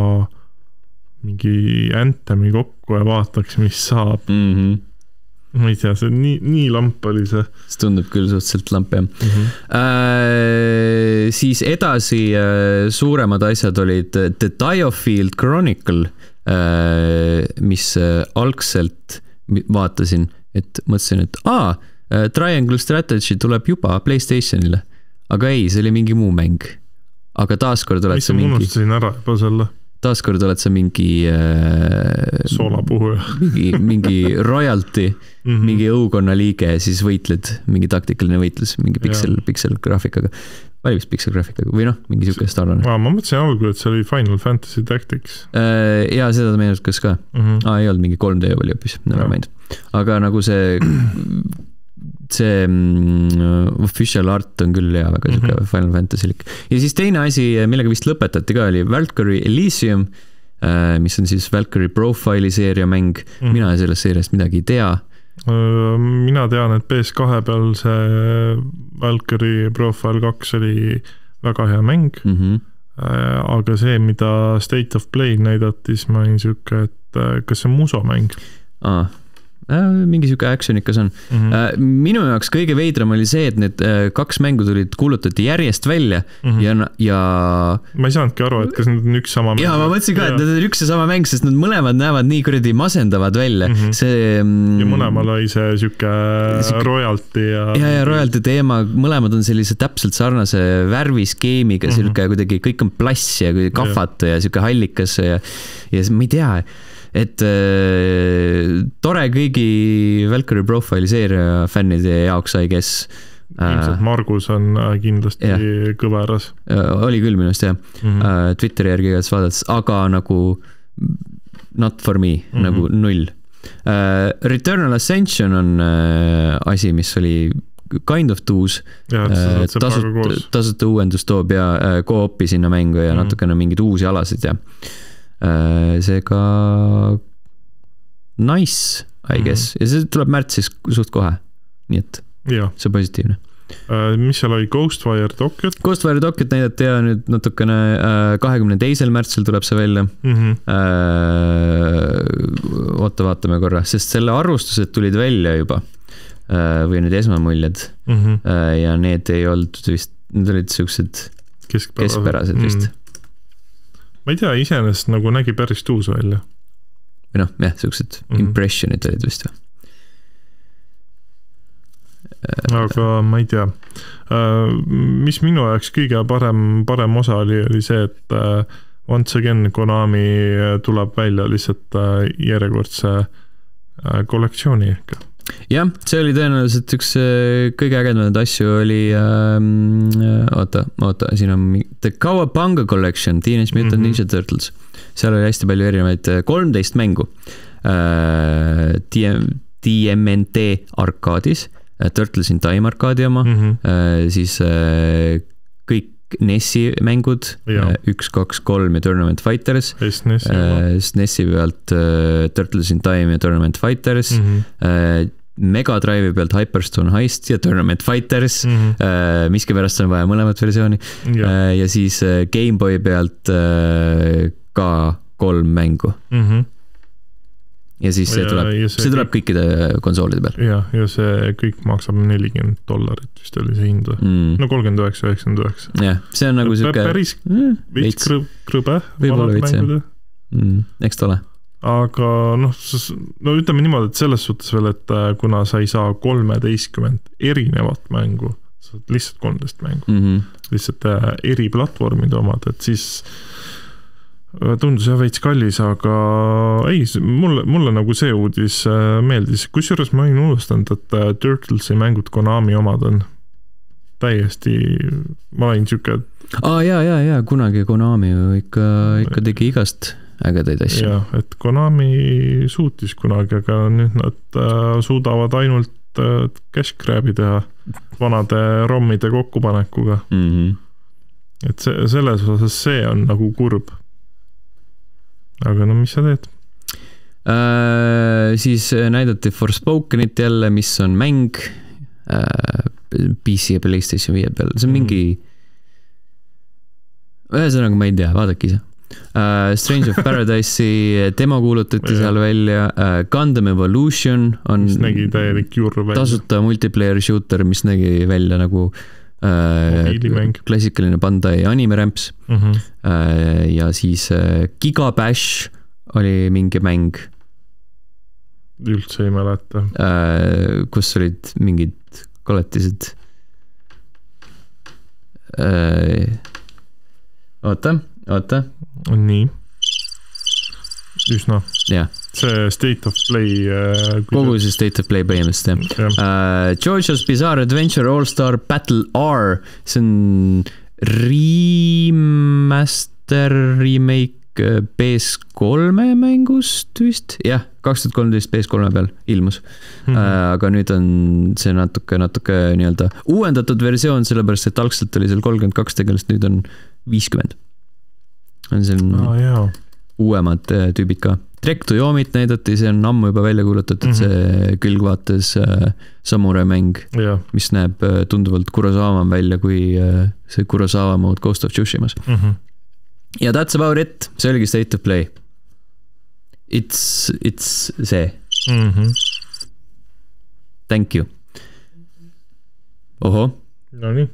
mingi Anthemi kokku ja vaataks, mis saab. Mm-hmm. Ma ei tea, see nii, nii lamp oli see. See tundub küll suhteliselt lamp, jah. Mm-hmm. Äh, siis edasi äh, suuremad asjad olid The Diofield Chronicle, äh, mis äh, algselt vaatasin, et mõtlesin, et aa, äh, Triangle Strategy tuleb juba PlayStationile, aga ei, see oli mingi muu mäng. Aga taaskord oled sa mingi... Ma unustasin ära juba selle. Taaskord oled sa mingi... Äh, Soolapuhuja. mingi, mingi royalty, mm-hmm. mingi õukonna liige, siis võitled, mingi taktikaline võitlus, mingi pixel, pixel graafikaga. Või vist pixel graafikaga, või noh, mingi siukest arvane. Ma mõtlesin algul, et see oli Final Fantasy Tactics. Äh, ja seda ta meenutkas ka. Mm-hmm. Aa, ei olnud mingi kolm D oli hoopis, no, aga nagu see... see mm, official art on küll hea, väga mm-hmm. siuke Final Fantasy-lik. Ja siis teine asi, millega vist lõpetati ka, oli Valkyrie Elysium, mis on siis Valkyrie Profile'i seeria mäng. Mm-hmm. Mina sellest seeriast midagi ei tea. Mina tean, et P S kahe peal see Valkyrie Profile kaks oli väga hea mäng, mm-hmm. aga see, mida State of Play näidati, siis ma olin siuke, et kas see on muso mäng? Aa. Mingi siuke actionikas on. Mm-hmm. Minu jaoks kõige veidram oli see, et need kaks mängu tulid kuulutati järjest välja mm-hmm. ja, ja... Ma ei saanudki aru, et kas need on üks sama mäng. Jaa, ma mõtlesin ka, et need on üks ja sama mäng, sest nad mõlemad näevad nii kuradi masendavad välja. Mm-hmm. See... Ja mõlemal oli see siuke Siuk... royalty ja... Ja, ja royalty teema, mõlemad on sellise täpselt sarnase värviskeemiga, mm-hmm. siuke kuidagi kõik on plass ja kahvata ja siuke hallikas ja, ja ma ei tea... et äh, tore kõigi Valkyrie Profile seeria fännide jaoks, I guess. Ilmselt Margus on kindlasti ja. kõveras. Oli küll minust, jah. Mm-hmm. Twitteri järgi igatahes vaadates, aga nagu not for me, mm-hmm. nagu null. Returnal Ascension on asi, mis oli kind of tuus. Tasuta, tasuta uuendus toob ja co-opi sinna mängu ja mm-hmm. natukene mingeid uusi alasid ja seega nice, I guess. Mm-hmm. Ja see tuleb märtsis suht kohe. Nii et ja. See positiivne. Uh, mis seal oli? Ghostwire Tokyo? Ghostwire Tokyo näidati ja nüüd natukene uh, kahekümne teisel märtsil tuleb see välja. Mm-hmm. Uh, oota, vaatame korra, sest selle arvustused tulid välja juba uh, või need esmamuljed mm-hmm. uh, ja need ei olnud vist, need olid siuksed keskpärased, keskpärased vist. Mm. Ma ei tea, iseenesest nagu nägi päris tuus välja. Või noh, jah, siuksed mm-hmm. impressionid olid vist või? Aga ma ei tea, mis minu jaoks kõige parem, parem osa oli, oli see, et once again Konami tuleb välja lihtsalt järjekordse kollektsiooni ikka. Jah, see oli tõenäoliselt üks kõige ägedamaid asju oli ähm, oota, oota, siin on The Cowabunga Collection, Teenage Mutant mm-hmm. Ninja Turtles. Seal oli hästi palju erinevaid kolmteist mängu äh, D M N T arkaadis, Turtles in Time arkaadi oma, mm-hmm. äh, siis äh, kõik N E S-i mängud, üks, kaks, kolm ja Tournament Fighters, äh, N E S-i pealt äh, Turtles in Time ja Tournament Fighters, mm-hmm. äh, Mega Drive'i pealt Hyperstone Heist ja Tournament Fighters, mm-hmm. äh, miski pärast on vaja mõlemat versiooni, ja, äh, ja siis äh, Game Boy pealt äh, ka kolm mängu. Mhm. Ja siis see tuleb, ja see, see tuleb kõik... kõikide konsoolide peal. Ja, ja see kõik maksab nelikümmend dollarit, vist oli see hindu. Mm. No kolmkümmend üheksa, üheksakümmend üheksa. Jah, see on nagu siuke... Päris veits krõbe. Võib-olla veits, jah. Mm, eks ta ole. Aga noh, no ütleme niimoodi, et selles suhtes veel, et kuna sa ei saa kolmeteistkümmend erinevat mängu, sa saad lihtsalt kolmteist mängu, mm-hmm. lihtsalt eri platvormid omad, et siis... tundus jah veits kallis, aga ei, mulle, mulle nagu see uudis meeldis. Kusjuures ma ei unustanud, et Turtlesi mängud Konami omad on täiesti, ma olin siuke... Aa, jaa, jaa, jaa, kunagi Konami ju ikka, ikka tegi igast ägedaid asju. Jah, et Konami suutis kunagi, aga nüüd nad suudavad ainult cash grab'i teha vanade rommide kokkupanekuga. Mm-hmm. Et see, selles osas see on nagu kurb. Aga no mis sa teed? Äh, siis näidati Forspokenit jälle, mis on mäng äh, P C ja PlayStation viie peal. See on mingi ühesõnaga ma ei tea, vaadake ise. Äh, Strange of Paradise'i demo kuulutati seal välja. Äh, Gundam Evolution on mis nägi täielik juur välja. Tasuta multiplayer shooter, mis nägi välja nagu Mobiilimäng. Klassikaline Bandai anime-rämps uh-huh. ja siis Giga Bash oli mingi mäng üldse ei mäleta kus olid mingid koletised oota, oota nii üsna jah see State of Play äh, kogu see State of Play põhimõtteliselt jah uh, George's Bizarre Adventure All-Star Battle R see on remaster remake P S kolme mängust vist jah, kaks tuhat kolmteist P S kolme peal ilmus mm-hmm. uh, aga nüüd on see natuke natuke nii-öelda uuendatud versioon sellepärast, et algselt oli seal kolmkümmend kaks tegelast, nüüd on viiskümmend on see oh, yeah. uuemad tüübid ka. Trek to Yomit näidati, see on ammu juba välja kuulutatud, mm-hmm. see külgvaates äh, samurai mäng, yeah. mis näeb äh, tunduvalt Kurosawa välja kui äh, see Kurosawa mode Ghost of Tsushimas. Mm-hmm. Ja that's about it, see oligi State of Play. It's, it's see. Mm-hmm. Thank you. Oho. No nii.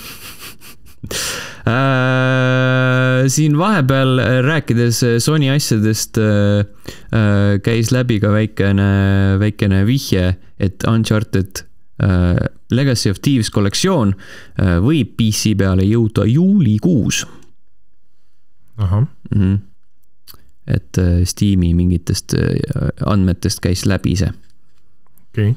Äh, siin vahepeal rääkides Sony asjadest äh, äh, käis läbi ka väikene, väikene vihje, et Uncharted äh, Legacy of Thieves kollektsioon äh, võib P C peale jõuda juulikuus. Aha. Mm-hmm. et Steam'i mingitest andmetest käis läbi see. Okei. Okay.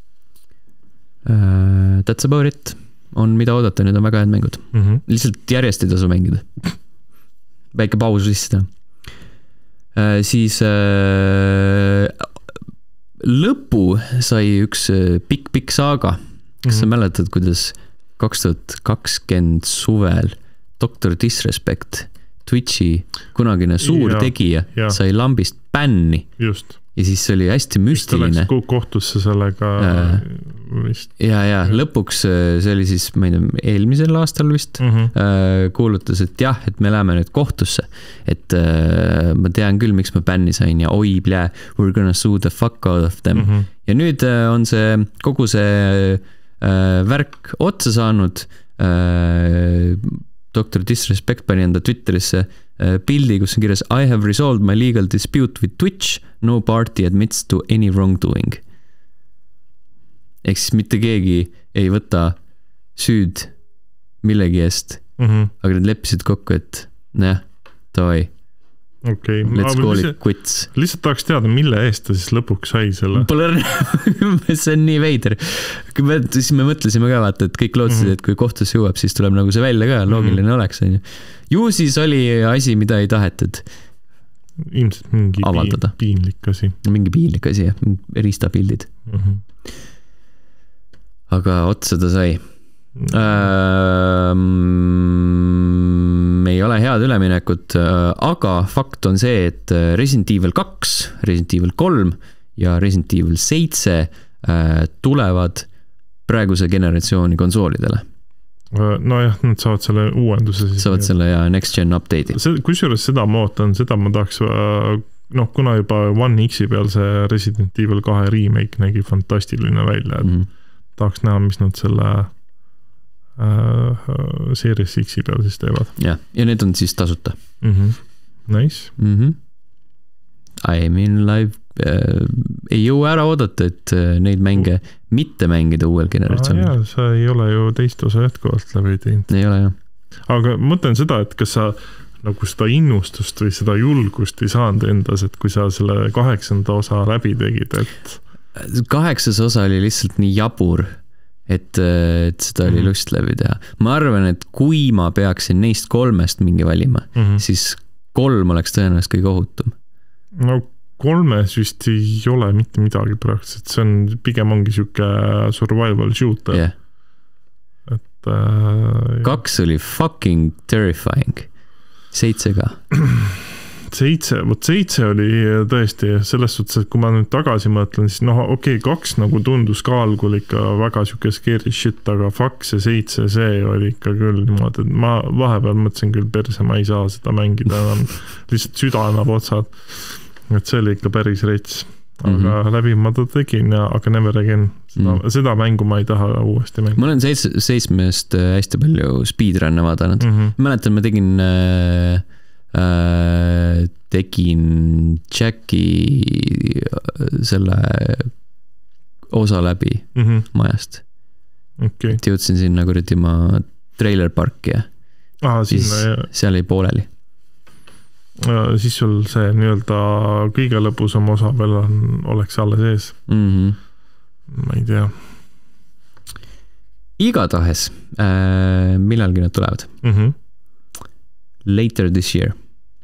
Uh, that's about it. On mida oodata, nüüd on väga head mängud. Mm-hmm. Lihtsalt järjest ei tasu mängida. Väike paus sisse teha. Uh, siis uh, lõpu sai üks pikk-pikk saaga. Kas mm-hmm. sa mäletad, kuidas kaks tuhat kakskümmend suvel doktor Disrespect, Twitchi kunagine suur ja, tegija, ja. sai lambist bänni. Just. Ja siis see oli hästi müstiline. Läks kohtusse sellega ja, vist. Ja, ja, lõpuks see oli siis, ma ei tea, eelmisel aastal vist mm-hmm. kuulutas, et jah, et me läheme nüüd kohtusse. Et äh, ma tean küll, miks ma bänni sain ja oi, blä, we're gonna sue the fuck out of them. Mm-hmm. Ja nüüd on see, kogu see äh, värk otsa saanud. Äh, doktor Disrespect pani enda Twitterisse pildi, kus on kirjas I have resolved my legal dispute with Twitch. No party admits to any wrongdoing. Ehk siis mitte keegi ei võta süüd millegi eest, mm-hmm. aga nad leppisid kokku, et näh, davai. Okay. Let's call it quits. Lihtsalt tahaks teada, mille eest ta siis lõpuks sai selle. Pole see on nii veider. Siis me mõtlesime ka vaata, et kõik lootsid, mm-hmm. et kui kohtusse jõuab, siis tuleb nagu see välja ka, loogiline mm-hmm. oleks. Ju siis oli asi, mida ei tahetud ilmselt mingi avaldada. Piinlik asi. Mingi piinlik asi, jah. Ristapildid. Mm-hmm. Aga otsa ta sai. Mm-hmm. Ähm, ei ole head üleminekut, aga fakt on see, et Resident Evil kaks, Resident Evil kolm ja Resident Evil seitse tulevad praeguse generatsiooni konsoolidele. No jah, nad saavad selle uuenduse. Saavad selle ja next gen update'i. Kusjuures seda ma ootan, seda ma tahaks, noh, kuna juba One X-i peal see Resident Evil kahe remake nägi fantastiline välja, et mm-hmm. tahaks näha, mis nad selle äh, Series X-i peal siis teevad. Ja, ja need on siis tasuta. Mm-hmm. Nice. Mm-hmm. I mean, live äh, ei jõu ära oodata, et äh, neid mänge uh. mitte mängida uuel generatsioonil. Ah, jah, sa ei ole ju teist osa jätkuvalt läbi teinud. Ei ole, jah. Aga mõtlen seda, et kas sa nagu seda innustust või seda julgust ei saanud endas, et kui sa selle kaheksanda osa läbi tegid, et... Kaheksas osa oli lihtsalt nii jabur, et, et seda oli mm-hmm. lust läbi teha. Ma arvan, et kui ma peaksin neist kolmest mingi valima, mm-hmm. siis kolm oleks tõenäoliselt kõige ohutum. No kolmes vist ei ole mitte midagi praktiliselt, see on pigem ongi siuke survival shooter. Yeah. Et, äh, kaks oli fucking terrifying. Seitse ka. Seitse, võt seitse oli tõesti selles suhtes, et kui ma nüüd tagasi mõtlen, siis noh, okei, okay, kaks nagu tundus ka algul ikka väga siuke scary shit, aga faks ja seitse, see oli ikka küll niimoodi, et ma vahepeal mõtlesin küll perse, ma ei saa seda mängida enam, lihtsalt süda annab otsad. Et see oli ikka päris rets, aga mm-hmm. läbi ma ta tegin ja aga never again. Seda, mm. seda mängu ma ei taha uuesti mängida. Ma olen seits, seitsmest hästi palju speedrunne vaadanud. Mm-hmm. Mäletan, ma tegin äh, äh, tegin Jacki selle osa läbi mm-hmm. majast. Okay. Et jõudsin sinna kuradi ma trailer parki ja ah, siis sinna, seal ei pooleli. Siis sul see nii-öelda kõige lõpusam osa veel on, oleks alle sees. Mm-hmm. Ma ei tea. Igatahes, äh, millalgi nad tulevad? Mm-hmm. Later this year.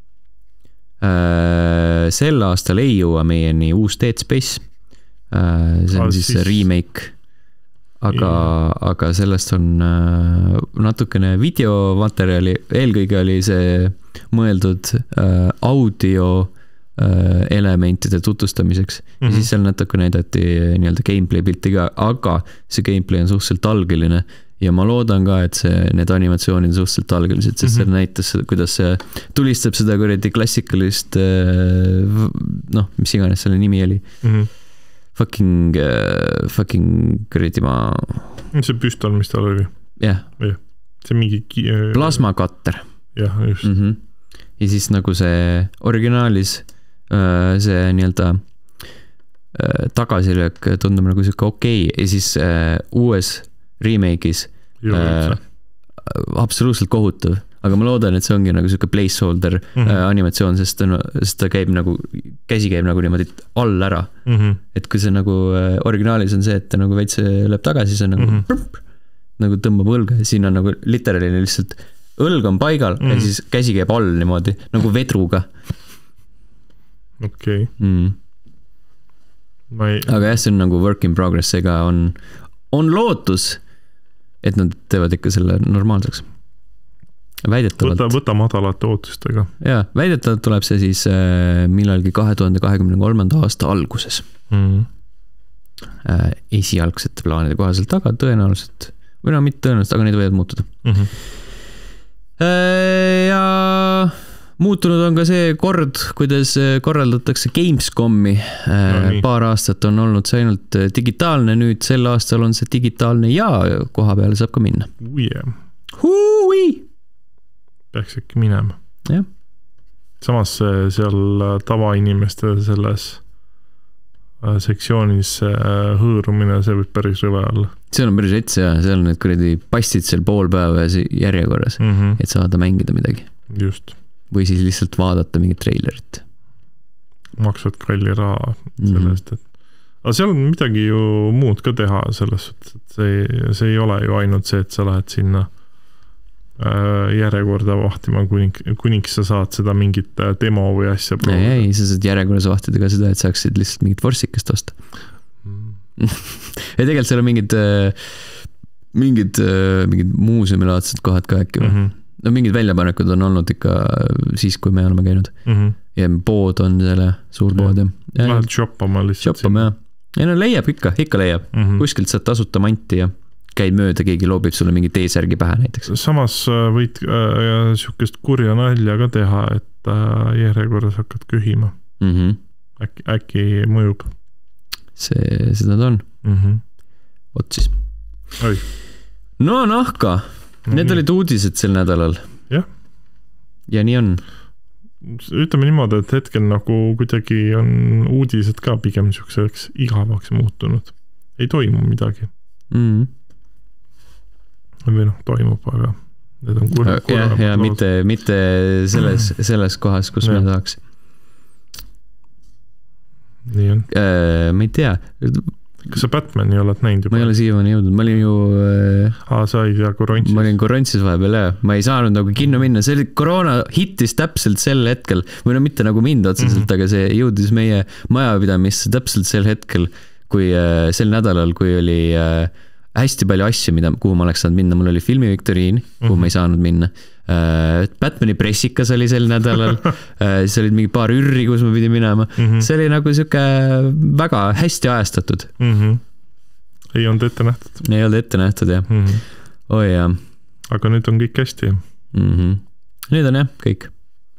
Äh, sel aastal ei jõua meieni uus Dead Space. Äh, see on ah, siis, siis remake. Aga, aga sellest on äh, natukene videomaterjali. Eelkõige oli see mõeldud äh, audio äh, elementide tutvustamiseks mm-hmm. ja siis seal natuke näidati nii-öelda gameplay pilti ka, aga see gameplay on suhteliselt algeline ja ma loodan ka, et see, need animatsioonid on suhteliselt algelised, sest mm-hmm. see näitas, kuidas see tulistab seda kuradi klassikalist äh, noh, mis iganes selle nimi oli mm-hmm. fucking äh, fucking kuradi ma see püstol, mis tal oli jah yeah. see mingi äh... plasmakatter jah, just mm-hmm. ja siis nagu see originaalis see nii-öelda tagasilöök tundub nagu siuke okei okay. ja siis uues remake'is absoluutselt kohutav aga ma loodan, et see ongi nagu siuke placeholder mm -hmm. animatsioon, sest ta, sest ta käib nagu, käsi käib nagu niimoodi all ära mm. -hmm. et kui see nagu originaalis on see, et ta nagu veits lööb tagasi, see on nagu mm -hmm. nagu tõmbab õlga ja siin on nagu literaali lihtsalt õlg on paigal mm -hmm. ja siis käsi käib all niimoodi, nagu vedruga. okei okay. mm. Ei... aga jah, see on nagu work in progress, ega on, on lootus, et nad teevad ikka selle normaalseks. Väidetavalt. Võta, võta madalate ootustega. Jaa, väidetavalt tuleb see siis äh, millalgi kahe tuhande kahekümne kolmanda aasta alguses. Mm. Äh, esialgsete plaanide kohaselt, aga tõenäoliselt, või no mitte tõenäoliselt, aga need võivad muutuda. Mm -hmm. äh, ja muutunud on ka see kord, kuidas korraldatakse Gamescomi. Äh, no, paar aastat on olnud see ainult digitaalne, nüüd sel aastal on see digitaalne ja koha peale saab ka minna. Uie. Hui! Peaks äkki minema. Jah. Samas seal tavainimeste selles sektsioonis hõõrumine, see võib päris rõve olla. Seal on päris rets ja seal on need kuradi passid seal pool päeva järjekorras, mm -hmm. et saada mängida midagi. Just. Või siis lihtsalt vaadata mingit treilerit. Maksad kalli raha sellest, et aga seal on midagi ju muud ka teha selles suhtes, et see, see ei ole ju ainult see, et sa lähed sinna järjekorda vahtima, kuning, kuniks sa saad seda mingit demo või asja proovida. Ei, ei, sa saad järjekorras vahtida ka seda, et saaksid lihtsalt mingit vorsikest osta. Mm. ja tegelikult seal on mingid mingid, mingid muuseumilaadsed kohad ka äkki või? Mm -hmm. No mingid väljapanekud on olnud ikka siis, kui me oleme käinud. Mm -hmm. Ja pood on selle suur pood. Ja. Lähed shoppama lihtsalt. Shoppama, jah. Ja no leiab ikka, ikka leiab. Mm -hmm. Kuskilt saad tasuta manti ja käid mööda, keegi loobib sulle mingi T-särgi pähe näiteks. Samas võid äh, sihukest kurja nalja ka teha, et äh, järjekorras hakkad köhima. Mm -hmm. äkki, äkki mõjub. See, seda ta on. Mm -hmm. Oot siis. Oi. No nahka. No, need nii. Olid uudised sel nädalal. Jah. Ja nii on. Ütleme niimoodi, et hetkel nagu kuidagi on uudised ka pigem sihukeseks igavaks muutunud. Ei toimu midagi. Mm -hmm. või noh, toimub, aga need on kurvad. Ja, ja mitte, mitte selles, selles kohas, kus ja. Me tahaks. Nii on. Äh, ma ei tea. Kas sa Batmani oled näinud juba? Ma ei ole siiamaani jõudnud, ma olin ju... Äh, Aa, sa ei tea Korontsis. Ma olin Korontsis vahepeal, jah. Ma ei saanud nagu kinno minna. See oli, koroona hittis täpselt sel hetkel, või no mitte nagu mind otseselt, mm -hmm. aga see jõudis meie majapidamisse täpselt sel hetkel, kui äh, sel nädalal, kui oli... Äh, hästi palju asju, mida, kuhu ma oleks saanud minna. Mul oli filmiviktoriin, kuhu mm-hmm. ma ei saanud minna. Batmani pressikas oli sel nädalal. Siis olid mingi paar ürri, kus ma pidin minema. Mm-hmm. See oli nagu siuke väga hästi ajastatud. Mm-hmm. Ei olnud ette nähtud. Ei olnud ette nähtud, jah. Mm-hmm. Oi, jah. Aga nüüd on kõik hästi. Mm-hmm. Nüüd on jah, kõik.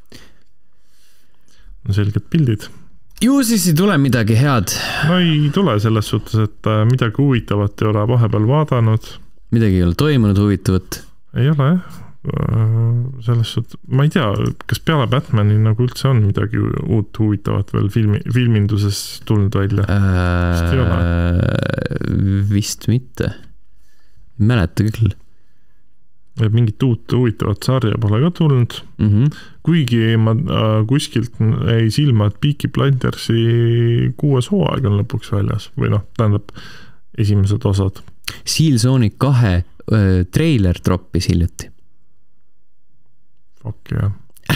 No selged pildid. Ju siis ei tule midagi head. No ei tule selles suhtes, et midagi huvitavat ei ole vahepeal vaadanud. Midagi ei ole toimunud huvitavat? Ei ole, jah. Selles suhtes, ma ei tea, kas peale Batmani nagu üldse on midagi uut huvitavat veel filmi, filminduses tulnud välja? Äh, vist ei ole. Vist mitte. Mäleta küll. Mingit uut huvitavat sarja pole ka tulnud. Mm-hmm. Kuigi ma äh, kuskilt ei silma, et Peaky Blindersi kuues hooaeg on lõpuks väljas. Või noh, tähendab esimesed osad. Sealzone'i kahe äh, treiler droppis hiljuti. Fuck, jah.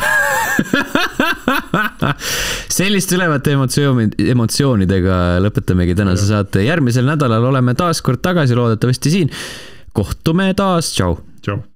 Sellist ülevate emotsioonidega lõpetamegi tänase saate. Järgmisel nädalal oleme taas kord tagasi loodetavasti siin. Kohtume taas. Tšau. Tšau.